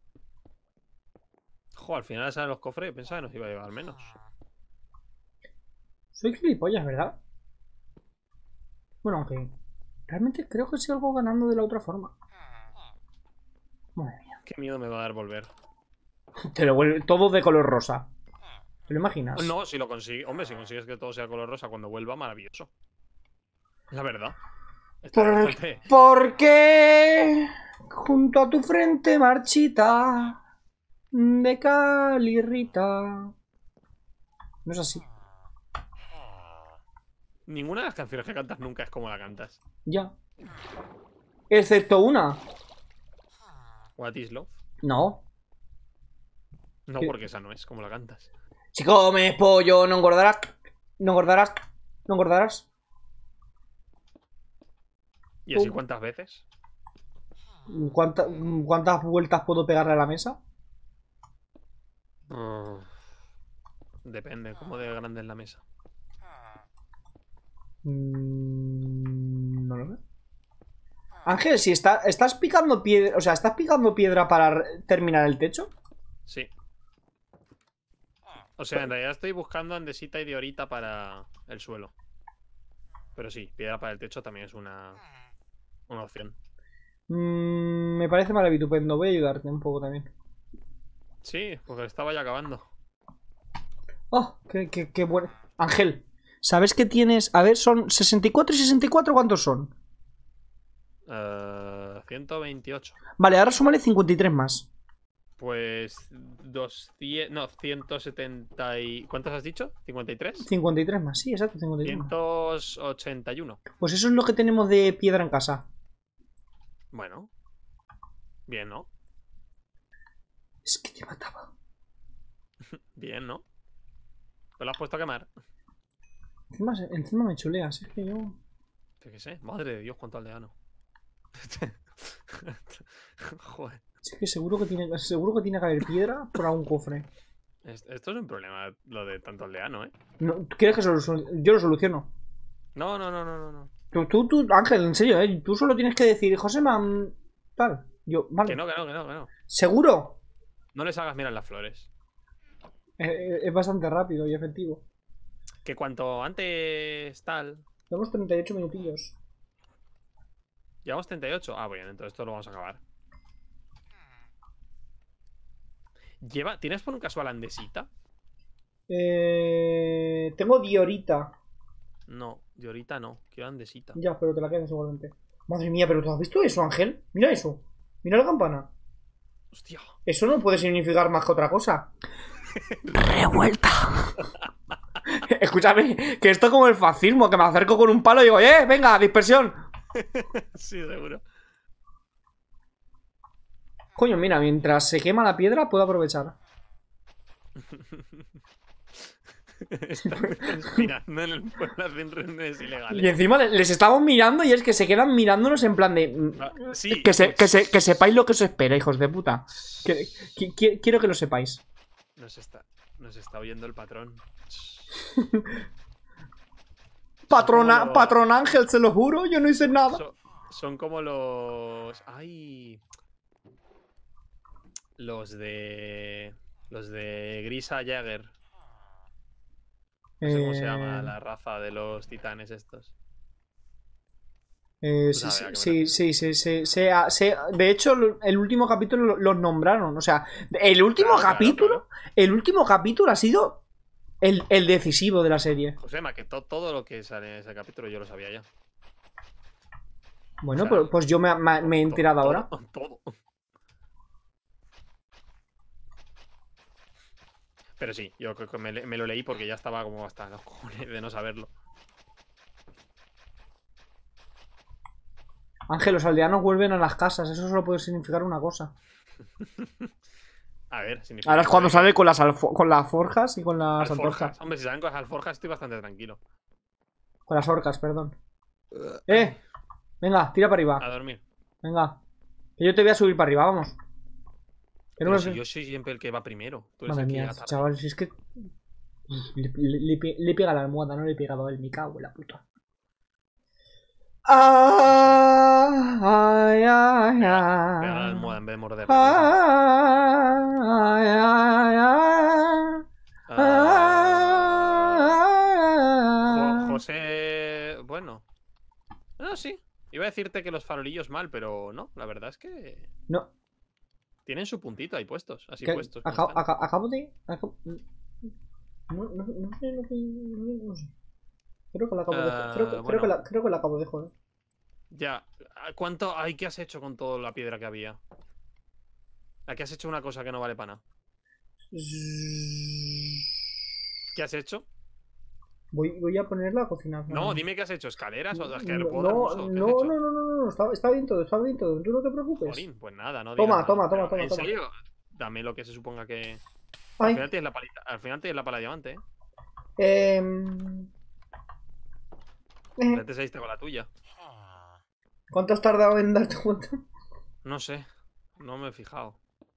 Jo, al final salen los cofres y pensaba que nos iba a llevar menos. Soy gilipollas, ¿verdad? Bueno, aunque... Realmente creo que sigo ganando de la otra forma. Madre mía. Qué miedo me va a dar volver. Te lo vuelve todo de color rosa. ¿Te lo imaginas? No, si lo consigues. Hombre, si consigues que todo sea color rosa cuando vuelva, maravilloso. La verdad. ¿Por qué? Junto a tu frente marchita de calirrita. No es así. Ninguna de las canciones que cantas nunca es como la cantas. Ya. Excepto una. What is love? No. No, ¿Qué? porque esa no es como la cantas. Si comes pollo, no engordarás. No engordarás. No engordarás. ¿Y así cuántas veces? ¿Cuántas vueltas puedo pegarle a la mesa? Depende, cómo de grande es la mesa. No lo sé. Ángel, si estás picando piedra. O sea, ¿estás picando piedra para terminar el techo? Sí. O sea, en realidad estoy buscando andesita y diorita para el suelo. Pero sí, piedra para el techo también es una opción. Me parece maravitupendo. Voy a ayudarte un poco también. Sí, porque estaba ya acabando. Oh, qué bueno. Ángel, ¿sabes que tienes? A ver, son 64 y 64, ¿cuántos son? 128. Vale, ahora súmale 53 más. Pues 200, no, 170 y... ¿Cuántos has dicho? ¿53? 53 más, sí, exacto, 53 más. 181. Pues eso es lo que tenemos de piedra en casa. Bueno. Bien, ¿no? Es que te mataba. Bien, ¿no? Te lo has puesto a quemar. Encima me chuleas, es que yo... ¿Qué sé? Madre de Dios, cuánto aldeano. Joder. Es que seguro que tiene que haber piedra por algún cofre. Esto es un problema, lo de tanto aldeano, ¿eh? No, ¿quieres que yo lo soluciono? No. Tú, Ángel, en serio, ¿eh? Tú solo tienes que decir, Joseman, tal. Yo, vale. Que no. ¿Seguro? No les hagas mirar las flores. Es bastante rápido y efectivo. Que cuanto antes tal... Tenemos 38 minutillos. ¿Llevamos 38? Ah, bien, entonces esto lo vamos a acabar. ¿Tienes por un casual andesita? Tengo diorita. No, de ahorita no. Quiero andesita. Ya, pero te la quedas igualmente. Madre mía, ¿pero tú has visto eso, Ángel? Mira eso. Mira la campana. Hostia. Eso no puede significar más que otra cosa. Revuelta. Escúchame, que esto es como el fascismo, que me acerco con un palo y digo, venga, dispersión. Sí, seguro. Coño, mira, mientras se quema la piedra puedo aprovechar. Están conspirando en el pueblo haciendo reuniones ilegales. Y encima les estamos mirando y es que se quedan mirándonos en plan de... Sí, que sepáis lo que os espera, hijos de puta. Quiero que lo sepáis. Nos está oyendo el patrón. Patrón Ángel, se lo juro, yo no hice nada. Son como los... ¡Ay! Los de Grisa Jagger. No sé cómo se llama la raza de los titanes estos. Tú sabes a qué me Sí, refiero. de hecho, el último capítulo los nombraron. O sea, el último Claro, claro, capítulo. claro. El último capítulo ha sido el decisivo de la serie. Josema, que todo lo que sale en ese capítulo yo lo sabía ya. O Bueno, sea, pues yo me he enterado todo, ahora. todo. Pero sí, yo creo que me lo leí porque ya estaba como hasta los cojones de no saberlo. Ángel, los aldeanos vuelven a las casas. Eso solo puede significar una cosa. A ver, significa Ahora que es cuando puede que sale con con las forjas y con las antorchas. alforjas. Hombre, si salen con las alforjas estoy bastante tranquilo. Con las orcas, perdón. Ay, Venga, tira para a arriba. dormir. Venga. Que yo te voy a subir para arriba, vamos. Que no Pero me si fe- yo soy siempre el que va primero. Tú eres Madre el que mía, llega tarde. chaval, si es que. Le pega la almohada, no le he pegado a él, me cago en la puta. Ay, ay, Pega la almohada ay. en vez de morderla, como siempre. Ay, ay, ay. Ah, Ay. José. Bueno. No, sí. Iba a decirte que los farolillos mal, pero no. La verdad es que No, tienen su puntito ahí puestos. Así que puestos como están. acabo de. No sé lo que. No sé. Creo que la acabo de. Bueno, Creo que la acabo de joder. ya. ¿Cuánto? Ay, ¿qué has hecho con toda la piedra que había? Aquí has hecho una cosa que no vale para nada. ¿Qué has hecho? Voy a ponerla a cocinar. No, dime qué has hecho. ¿Escaleras? ¿O es que le No, puedo dar no, uso? ¿Qué has hecho? no, está bien todo, está bien todo. Tú no te preocupes. Jolín, pues nada, no digas Toma, nada. toma, toma, Pero, toma, ¿en toma. serio? Dame lo que se suponga que. Al Ay, final tienes la palita. Al final tienes la pala de diamante, ¿eh? em, Ya te saliste con la tuya. ¿Cuánto has tardado en darte cuenta? No sé. No me he fijado.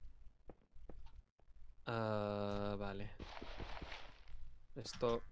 Vale. Esto.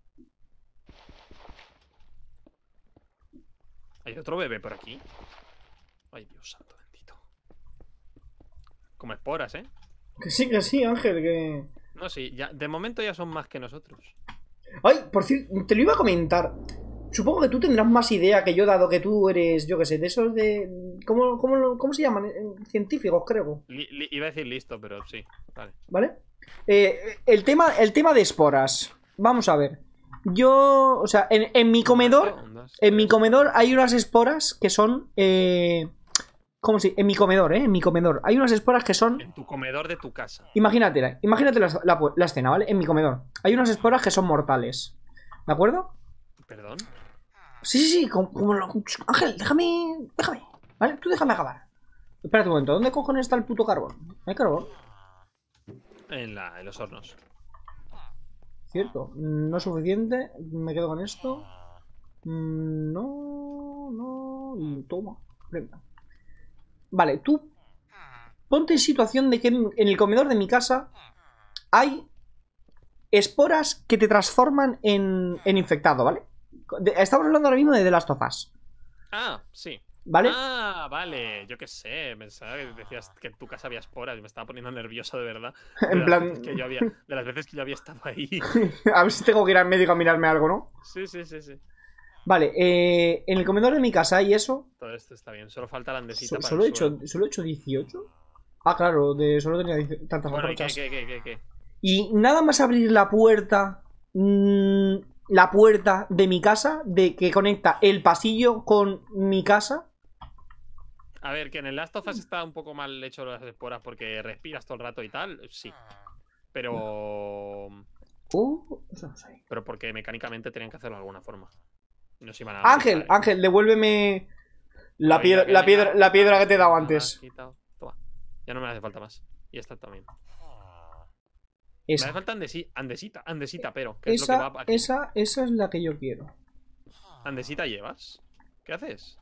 ¿Hay otro bebé por aquí? Ay, Dios santo bendito. Como esporas, ¿eh? Que sí, Ángel, que. No, sí, ya, de momento ya son más que nosotros. Ay, por cierto, te lo iba a comentar. Supongo que tú tendrás más idea que yo, dado que tú eres, yo qué sé, de esos de. ¿Cómo se llaman? Científicos, creo. Iba a decir listo, pero sí. Vale. ¿Vale? El tema de esporas. Vamos a ver. Yo, o sea, en mi comedor, Un, dos, en mi tres, comedor cuatro. hay unas esporas que son, ¿cómo se? En mi comedor, en mi comedor hay unas esporas que son, En tu comedor de tu casa. imagínate la escena, ¿vale? En mi comedor hay unas esporas que son mortales, ¿de acuerdo? ¿Perdón? Sí, Ángel, déjame, ¿vale? Tú déjame acabar. Espérate un momento, ¿dónde cojones está el puto carbón? ¿No hay carbón? En los hornos. Cierto, no es suficiente. Me quedo con esto. Y toma. Venga. Vale, tú ponte en situación de que en el comedor de mi casa hay esporas que te transforman en infectado, ¿vale? Estamos hablando ahora mismo de The Last of Us, Ah, sí. ¿vale? Ah, vale. Yo qué sé. Pensaba que decías que en tu casa había esporas y me estaba poniendo nervioso de verdad. En plan, De las veces que yo había estado ahí. a ver si tengo que ir al médico a mirarme algo, ¿no? Sí, sí, sí, sí. Vale, en el comedor de mi casa hay eso. Todo esto está bien. Solo falta la andesita para Solo el suelo. he hecho 18. Ah, claro, solo tenía tantas Bueno, ¿y qué, antorchas. qué? Y nada más abrir la puerta de mi casa, de que conecta el pasillo con mi casa. A ver, que en el Last of Us está un poco mal hecho las esporas porque respiras todo el rato y tal. Sí. Pero. Eso no sé. Pero porque mecánicamente tenían que hacerlo de alguna forma. No se iban a Ángel, matar, ¿eh? Ángel, devuélveme La vida que me has la piedra que te he dado me has antes. quitado. Toma. Ya no me hace falta más. Y esta también. Me hace Esa. falta andesita, pero. Que es lo que va aquí. Esa es la que yo quiero. ¿Andesita llevas? ¿Qué haces?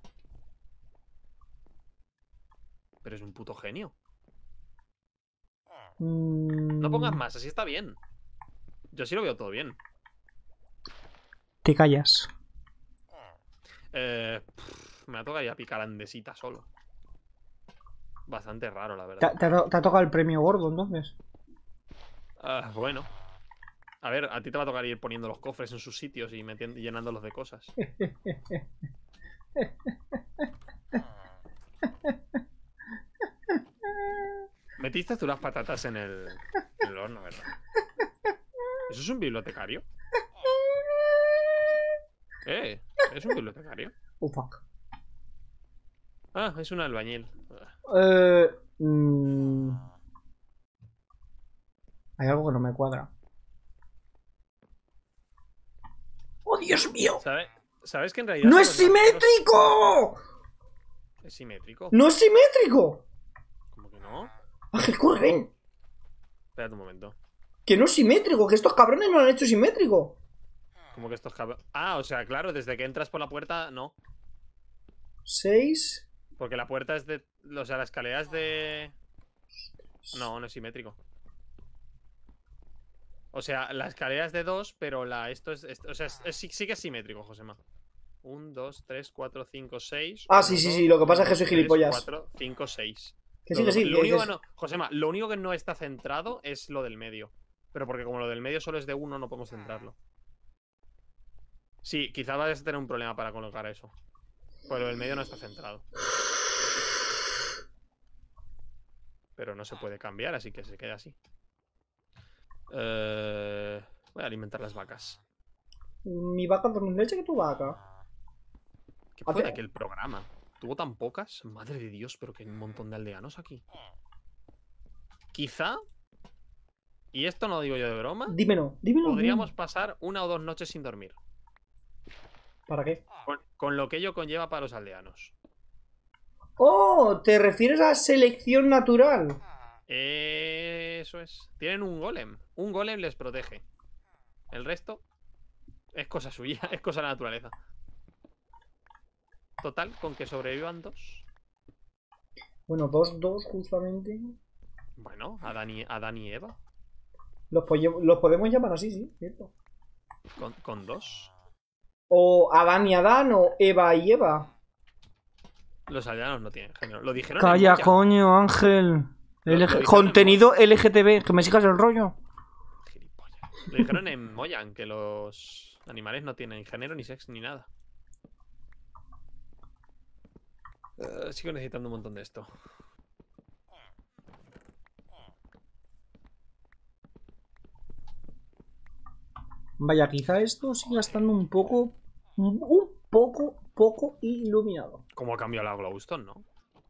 Pero es un puto genio. No pongas más, así está bien. Yo sí lo veo todo bien. Te callas. Me ha tocado ya picar andesita solo. Bastante raro, la verdad. Te ha tocado el premio gordo, entonces. Bueno. A ver, a ti te va a tocar ir poniendo los cofres en sus sitios y llenándolos de cosas. Metiste tú las patatas en el horno, ¿verdad? ¿Eso es un bibliotecario? ¿Es un bibliotecario? Oh, fuck. Ah, es un albañil. Hay algo que no me cuadra. ¡Oh, Dios mío! ¿Sabes que en realidad... ¡No es simétrico! ¿Es simétrico? ¡No es simétrico! ¿Cómo que no? Ángel, corre, ven. Espérate un momento. Que no es simétrico, que estos cabrones no lo han hecho simétrico. ¿Cómo que estos cabrones? Ah, o sea, claro, desde que entras por la puerta, no. 6. Porque la puerta es de... O sea, la escalera es de... No, no es simétrico. O sea, la escalera es de 2, pero esto es... O sea, sí que es simétrico, Josema. 1, 2, 3, 4, 5, 6. Ah, sí, sí, sí. Lo que pasa es que soy gilipollas. 4, 5, 6. Que sí, que sí. Lo único que no... Josema, lo único que no está centrado es lo del medio. Pero porque como lo del medio solo es de 1, no podemos centrarlo. Sí, quizás vayas a tener un problema para colocar eso. Pero el medio no está centrado. Pero no se puede cambiar, así que se queda así. Voy a alimentar las vacas. Mi vaca toma más leche que tu vaca. ¿Qué fue de aquel programa? ¿Tuvo tan pocas? Madre de Dios, pero que hay un montón de aldeanos aquí. Quizá, y esto no lo digo yo de broma, dímelo. podríamos pasar 1 o 2 noches sin dormir. ¿Para qué? Con lo que ello conlleva para los aldeanos. Oh, ¿te refieres a selección natural? Eso es. Tienen un golem. Un golem les protege. El resto es cosa suya, es cosa de la naturaleza. Total, con que sobrevivan 2. Bueno, 2 justamente. Bueno, Adán y Eva. Los podemos llamar así, sí, cierto. Con 2. O Adán y Adán, o Eva y Eva. Los aldeanos no tienen género. Lo dijeron Calla, en Moya. coño, Ángel. Lo Contenido LGTB, que me sigas el rollo. Gilipollas. Lo dijeron en Moyan, que los animales no tienen género, ni sexo, ni nada. Sigo necesitando un montón de esto. Vaya, quizá esto siga estando un poco iluminado. ¿Cómo ha cambiado la glowstone, no?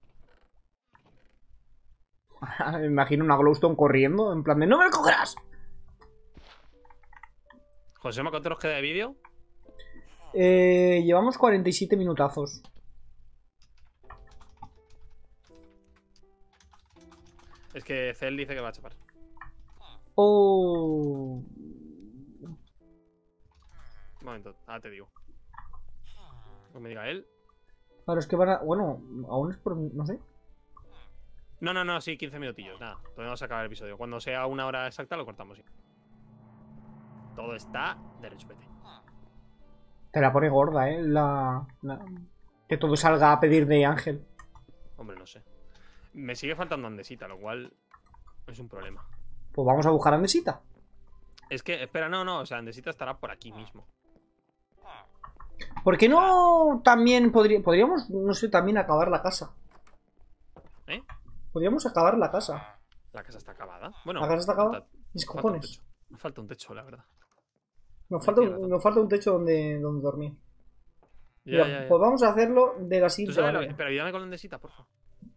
Me imagino una glowstone corriendo, en plan de ¡no me lo cogerás! Josema, ¿cuánto nos queda de vídeo? Llevamos 47 minutazos. Es que Cel dice que va a chapar. Oh. Un momento, ahora te digo. Que me diga él. Claro, es que van a... Bueno, aún es por... no sé. No, sí, 15 minutillos. Nada, podemos acabar el episodio. Cuando sea 1 hora exacta lo cortamos, sí. Todo está de rechupete. Te la pone gorda, que todo salga a pedir de Ángel. Hombre, no sé. Me sigue faltando andesita, lo cual es un problema. Pues vamos a buscar andesita. Es que, espera, no, o sea, andesita estará por aquí mismo. ¿Por qué no también podríamos, no sé, también acabar la casa? ¿Eh? Podríamos acabar la casa. ¿La casa está acabada? Bueno, ¿La casa está acabada? Mis cojones. Me falta un techo, la verdad. Nos falta un techo donde dormir. Ya. Pues vamos a hacerlo de la siguiente manera. Pero ayúdame con la andesita, porfa.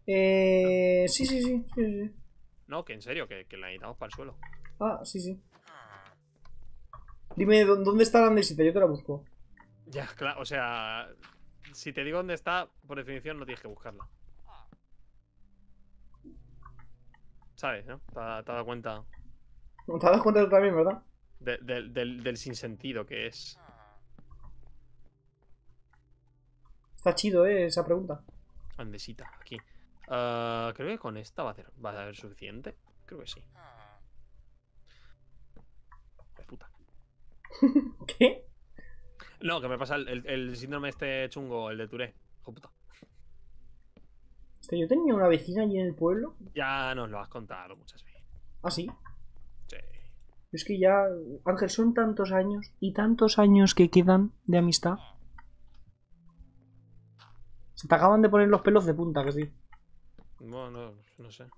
Sí. No, que en serio, que la necesitamos para el suelo. Ah, sí. Dime, ¿dónde está la andesita? Yo te la busco. Ya, claro, o sea... Si te digo dónde está, por definición no tienes que buscarla. ¿Sabes, no? ¿Te has dado cuenta? ¿Te has dado cuenta tú también, verdad? Del sinsentido que es. Está chido, esa pregunta. Andesita, aquí. Creo que con esta va a ser suficiente. Creo que sí. Puta. ¿Qué? No, que me pasa el síndrome este chungo, el de Tourette. Hijo puta. Yo tenía una vecina allí en el pueblo. Ya nos lo has contado muchas veces. ¿Ah, sí? Sí. Es que ya, Ángel, son tantos años y tantos años que quedan de amistad. Se te acaban de poner los pelos de punta, que sí. Bueno, no sé.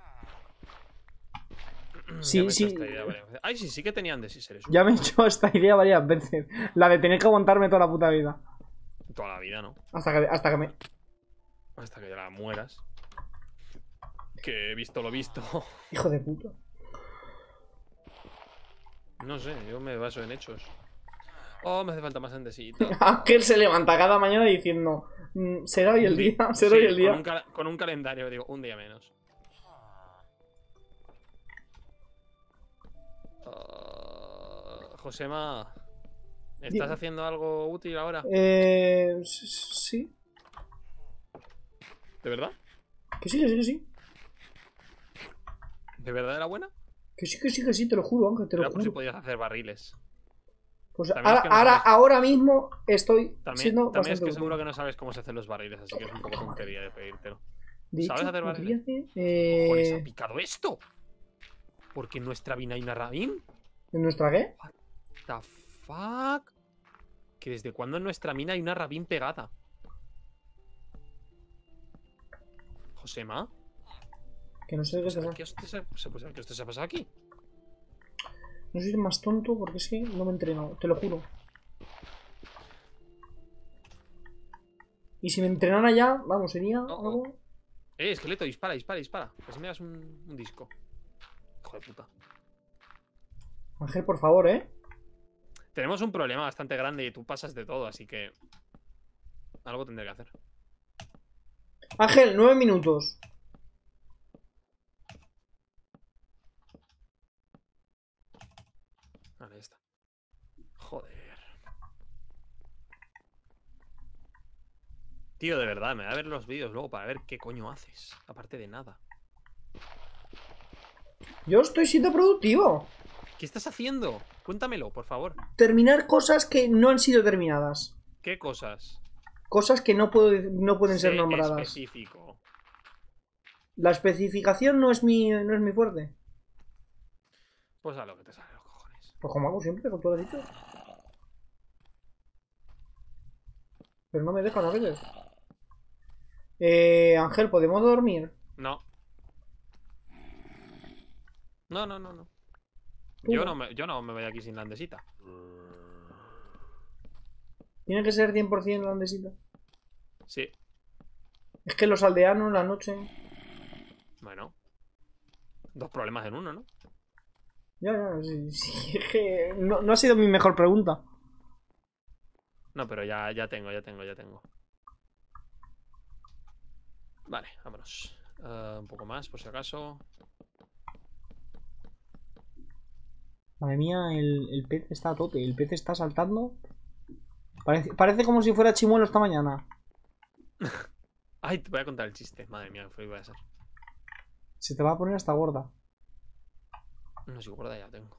Sí, Ya me he hecho sí. esta idea varias veces. Ay, sí, sí que tenían de ser eso. Ya me he hecho esta idea varias veces. La de tener que aguantarme toda la puta vida. Toda la vida, ¿no? Hasta que me. Hasta que ya mueras. Que he visto lo visto. Hijo de puta. No sé, yo me baso en hechos. Oh, me hace falta más andesita. Ángel se levanta cada mañana diciendo: será hoy el día, será hoy el día. Con un calendario, digo, un día menos. Josema, ¿estás Dime. haciendo algo útil ahora? Sí. ¿De verdad? Que sí, que sí, que sí. ¿De verdad era buena? Que sí, que sí, que sí, te lo juro, Ángel, te lo Era por si juro. podías hacer barriles. Pues También es que no sabes- ahora mismo estoy siendo También es bastante que seguro útil. que no sabes cómo se hacen los barriles, así que es un poco tontería de pedírtelo. De ¿Sabes hecho, hacer podría barriles? hacer. ¿Cojones ha picado esto? Porque en nuestra vina hay una rabín. ¿En nuestra qué? ¿The fuck? ¿Que desde cuándo en nuestra mina hay una rabín pegada? ¿Josema? Que no sé de qué se ¿Sabes trata. qué hostia qué hostia se ha pasado aquí? No soy más tonto porque es que no me he entrenado, te lo juro. Y si me entrenara ya, vamos, sería algo. Esqueleto, dispara. Así me das un disco. Hijo de puta. Ángel, por favor, ¿eh? Tenemos un problema bastante grande y tú pasas de todo, así que algo tendré que hacer. Ángel, 9 minutos. Vale, ya está. Joder. Tío, de verdad, me voy a ver los vídeos luego para ver qué coño haces. Aparte de nada. Yo estoy siendo productivo. ¿Qué estás haciendo? Cuéntamelo, por favor. Terminar cosas que no han sido terminadas. ¿Qué cosas? Cosas que no pueden ser Sé nombradas. específico. La especificación no es mi fuerte. Pues a lo que te sale los cojones. Pues como hago siempre, con todo lo dicho. Pero no me dejan a veces. Ángel, ¿podemos dormir? No. No. Tú Yo no me voy aquí sin la andesita. Tiene que ser 100% holandesita. Sí. Es que los aldeanos la noche. Bueno. Dos problemas en uno, ¿no? Ya, sí, es que no ha sido mi mejor pregunta. No, pero ya tengo. Vale, vámonos. Un poco más, por si acaso. Madre mía, el pez está a tope. El pez está saltando. Parece como si fuera chimuelo esta mañana. Ay, te voy a contar el chiste. Madre mía, qué voy a ser. Se te va a poner hasta gorda. No sé, gorda ya tengo.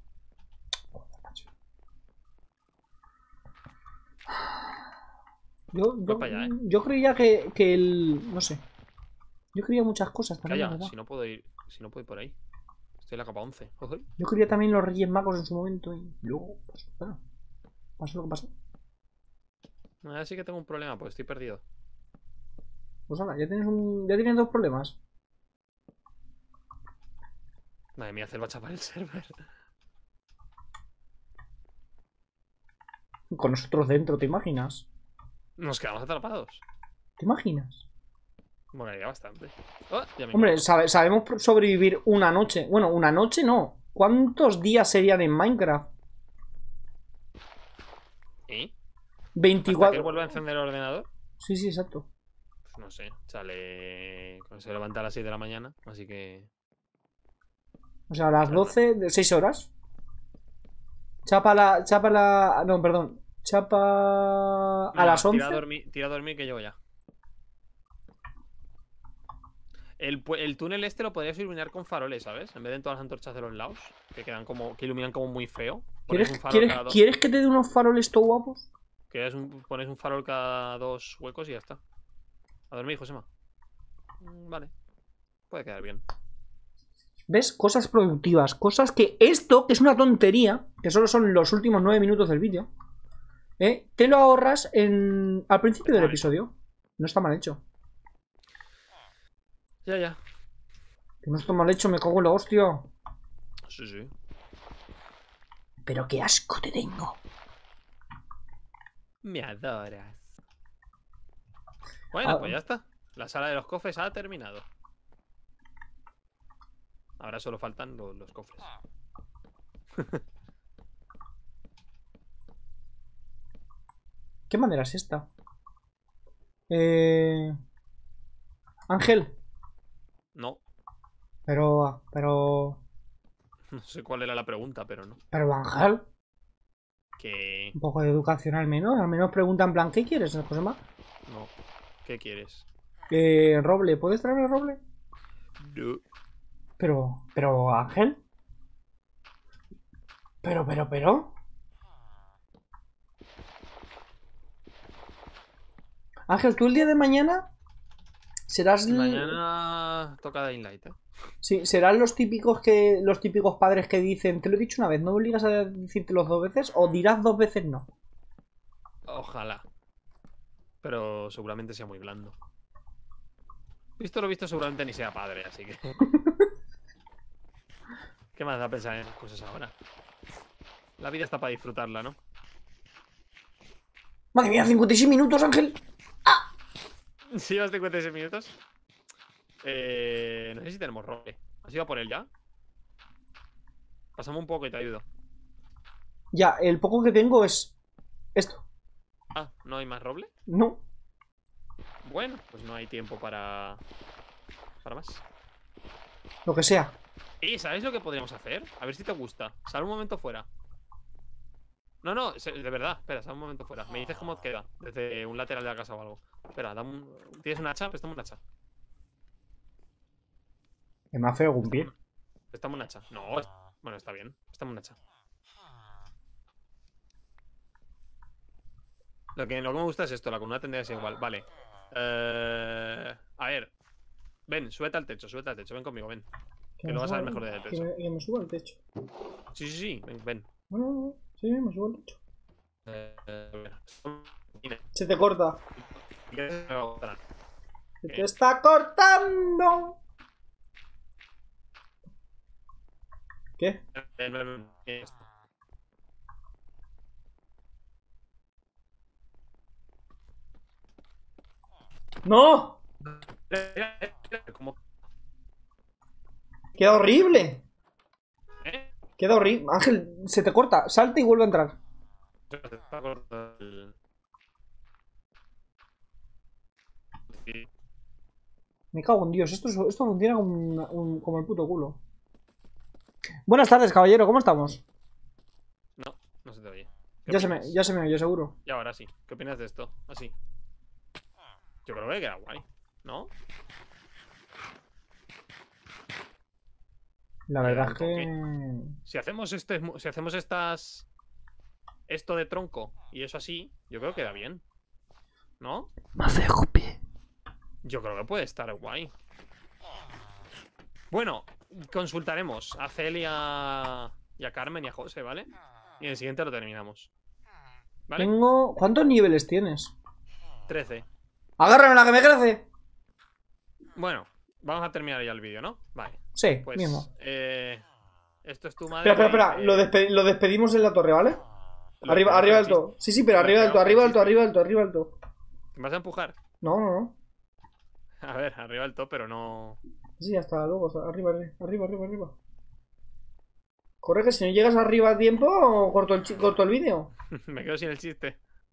Voy para allá, ¿eh? Yo creía que el. No sé. Yo creía muchas cosas también, Calla, ¿verdad? si no puedo ir por ahí. Estoy en la capa 11. Uy. Yo creía también los Reyes Magos en su momento y luego, pues, bueno, pasó lo que pasó. Ahora sí que tengo un problema, pues estoy perdido. Pues ahora, ya tienes dos problemas. Madre mía, hacer va a chapar el server. Con nosotros dentro, ¿te imaginas? Nos quedamos atrapados. ¿Te imaginas? Bueno, ya bastante. Oh, ya me Hombre, encuentro. sabemos sobrevivir una noche. Bueno, una noche no. ¿Cuántos días serían en Minecraft? ¿Y? ¿Hasta 24. que vuelva a encender el ordenador? Sí, sí, exacto. Pues no sé. Sale. Se levanta a las 6 de la mañana, así que. O sea, a las Claro. 12 de 6 horas. Chapa la. No, perdón. Chapa a las 11. Tira a dormir que llego ya. El túnel este lo podrías iluminar con faroles, ¿sabes? En vez de todas las antorchas de los lados, que quedan como. Que iluminan como muy feo. Pones un farol cada dos. ¿Quieres que te dé unos faroles todo guapos? Pones un farol cada 2 huecos y ya está. A dormir, Josema. Vale. Puede quedar bien. ¿Ves? Cosas productivas. Cosas que esto, que es una tontería, que solo son los últimos 9 minutos del vídeo, te lo ahorras al principio del episodio. No está mal hecho. Ya. Que no está mal hecho, me cago en la hostia. Sí. Pero qué asco te tengo. Me adoras. Bueno, pues ya está. La sala de los cofres ha terminado. Ahora solo faltan los cofres. ¿Qué manera es esta? Ángel. No. Pero... No sé cuál era la pregunta, pero no. Pero Ángel. ¿Qué? Un poco de educación al menos. Al menos pregunta en plan, ¿qué quieres, Josema? No. ¿Qué quieres? Roble, ¿puedes traerme roble? No. Pero, Ángel. Pero. Ángel, tú el día de mañana serás... Mañana toca Dying Light, ¿eh? Sí, serán los típicos padres que dicen, te lo he dicho una vez, no me obligas a decírtelo 2 veces, o dirás 2 veces no. Ojalá. Pero seguramente sea muy blando. Visto lo visto, seguramente ni sea padre, así que... ¿Qué más da pensar en esas cosas ahora? La vida está para disfrutarla, ¿no? Madre mía, 56 minutos, Ángel. ¿Sí vas 56 minutos? No sé si tenemos roble. ¿Has ido a por él ya? Pasamos un poco y te ayudo. Ya, el poco que tengo es esto. Ah, ¿no hay más roble? No. Bueno, pues no hay tiempo para más. Lo que sea. ¿Y sabes lo que podríamos hacer? A ver si te gusta. Sal un momento fuera. No, de verdad. Espera, sal un momento fuera. Me dices cómo queda. Desde un lateral de la casa o algo. Espera, ¿tienes un hacha? Préstame un hacha. Que me hace algún pie. Préstame un hacha. No, bueno, está bien. Préstame un hacha. Lo que me gusta es esto. La columna tendría que ser igual. Vale. A ver. Ven, súbete al techo, ven conmigo, ven. Que lo vas a ver mejor desde el techo. Que me suba al techo. Sí, ven. No. Sí, me subo al techo. Mira. Se te corta. ¿Qué? Se te está cortando. ¿Qué? ¡No! ¿Cómo? Queda horrible. ¿Eh? Queda horrible. Ángel, se te corta. Salta y vuelve a entrar. Me cago en Dios. Esto funciona como el puto culo. Buenas tardes, caballero. ¿Cómo estamos? No se te oye. Ya se me oye, seguro. Y ahora sí. ¿Qué opinas de esto? Así. Yo creo que queda guay, ¿no? La verdad es que... Si hacemos esto de tronco y eso así, yo creo que queda bien. ¿No? Me hace pie. Yo creo que puede estar guay. Bueno, consultaremos a Celia y a Carmen y a José, ¿vale? Y en el siguiente lo terminamos. ¿Vale? ¿Cuántos niveles tienes? 13. ¡Agárrame la que me crece! Bueno, vamos a terminar ya el vídeo, ¿no? Vale. Sí, Pues, mismo. esto es tu madre. Espera. Lo despedimos en la torre, ¿vale? Arriba del todo. Sí, pero arriba del todo. ¿Me vas a empujar? No. A ver, arriba del todo, pero no... Sí, hasta luego. Arriba. Corre, que si no llegas arriba a tiempo, corto el vídeo. Me quedo sin el chiste.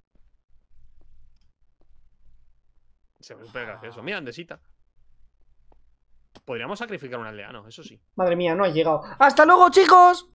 Se ve súper gracioso. Mira, Andesita. Podríamos sacrificar un aldeano, eso sí. Madre mía, no has llegado. ¡Hasta luego, chicos!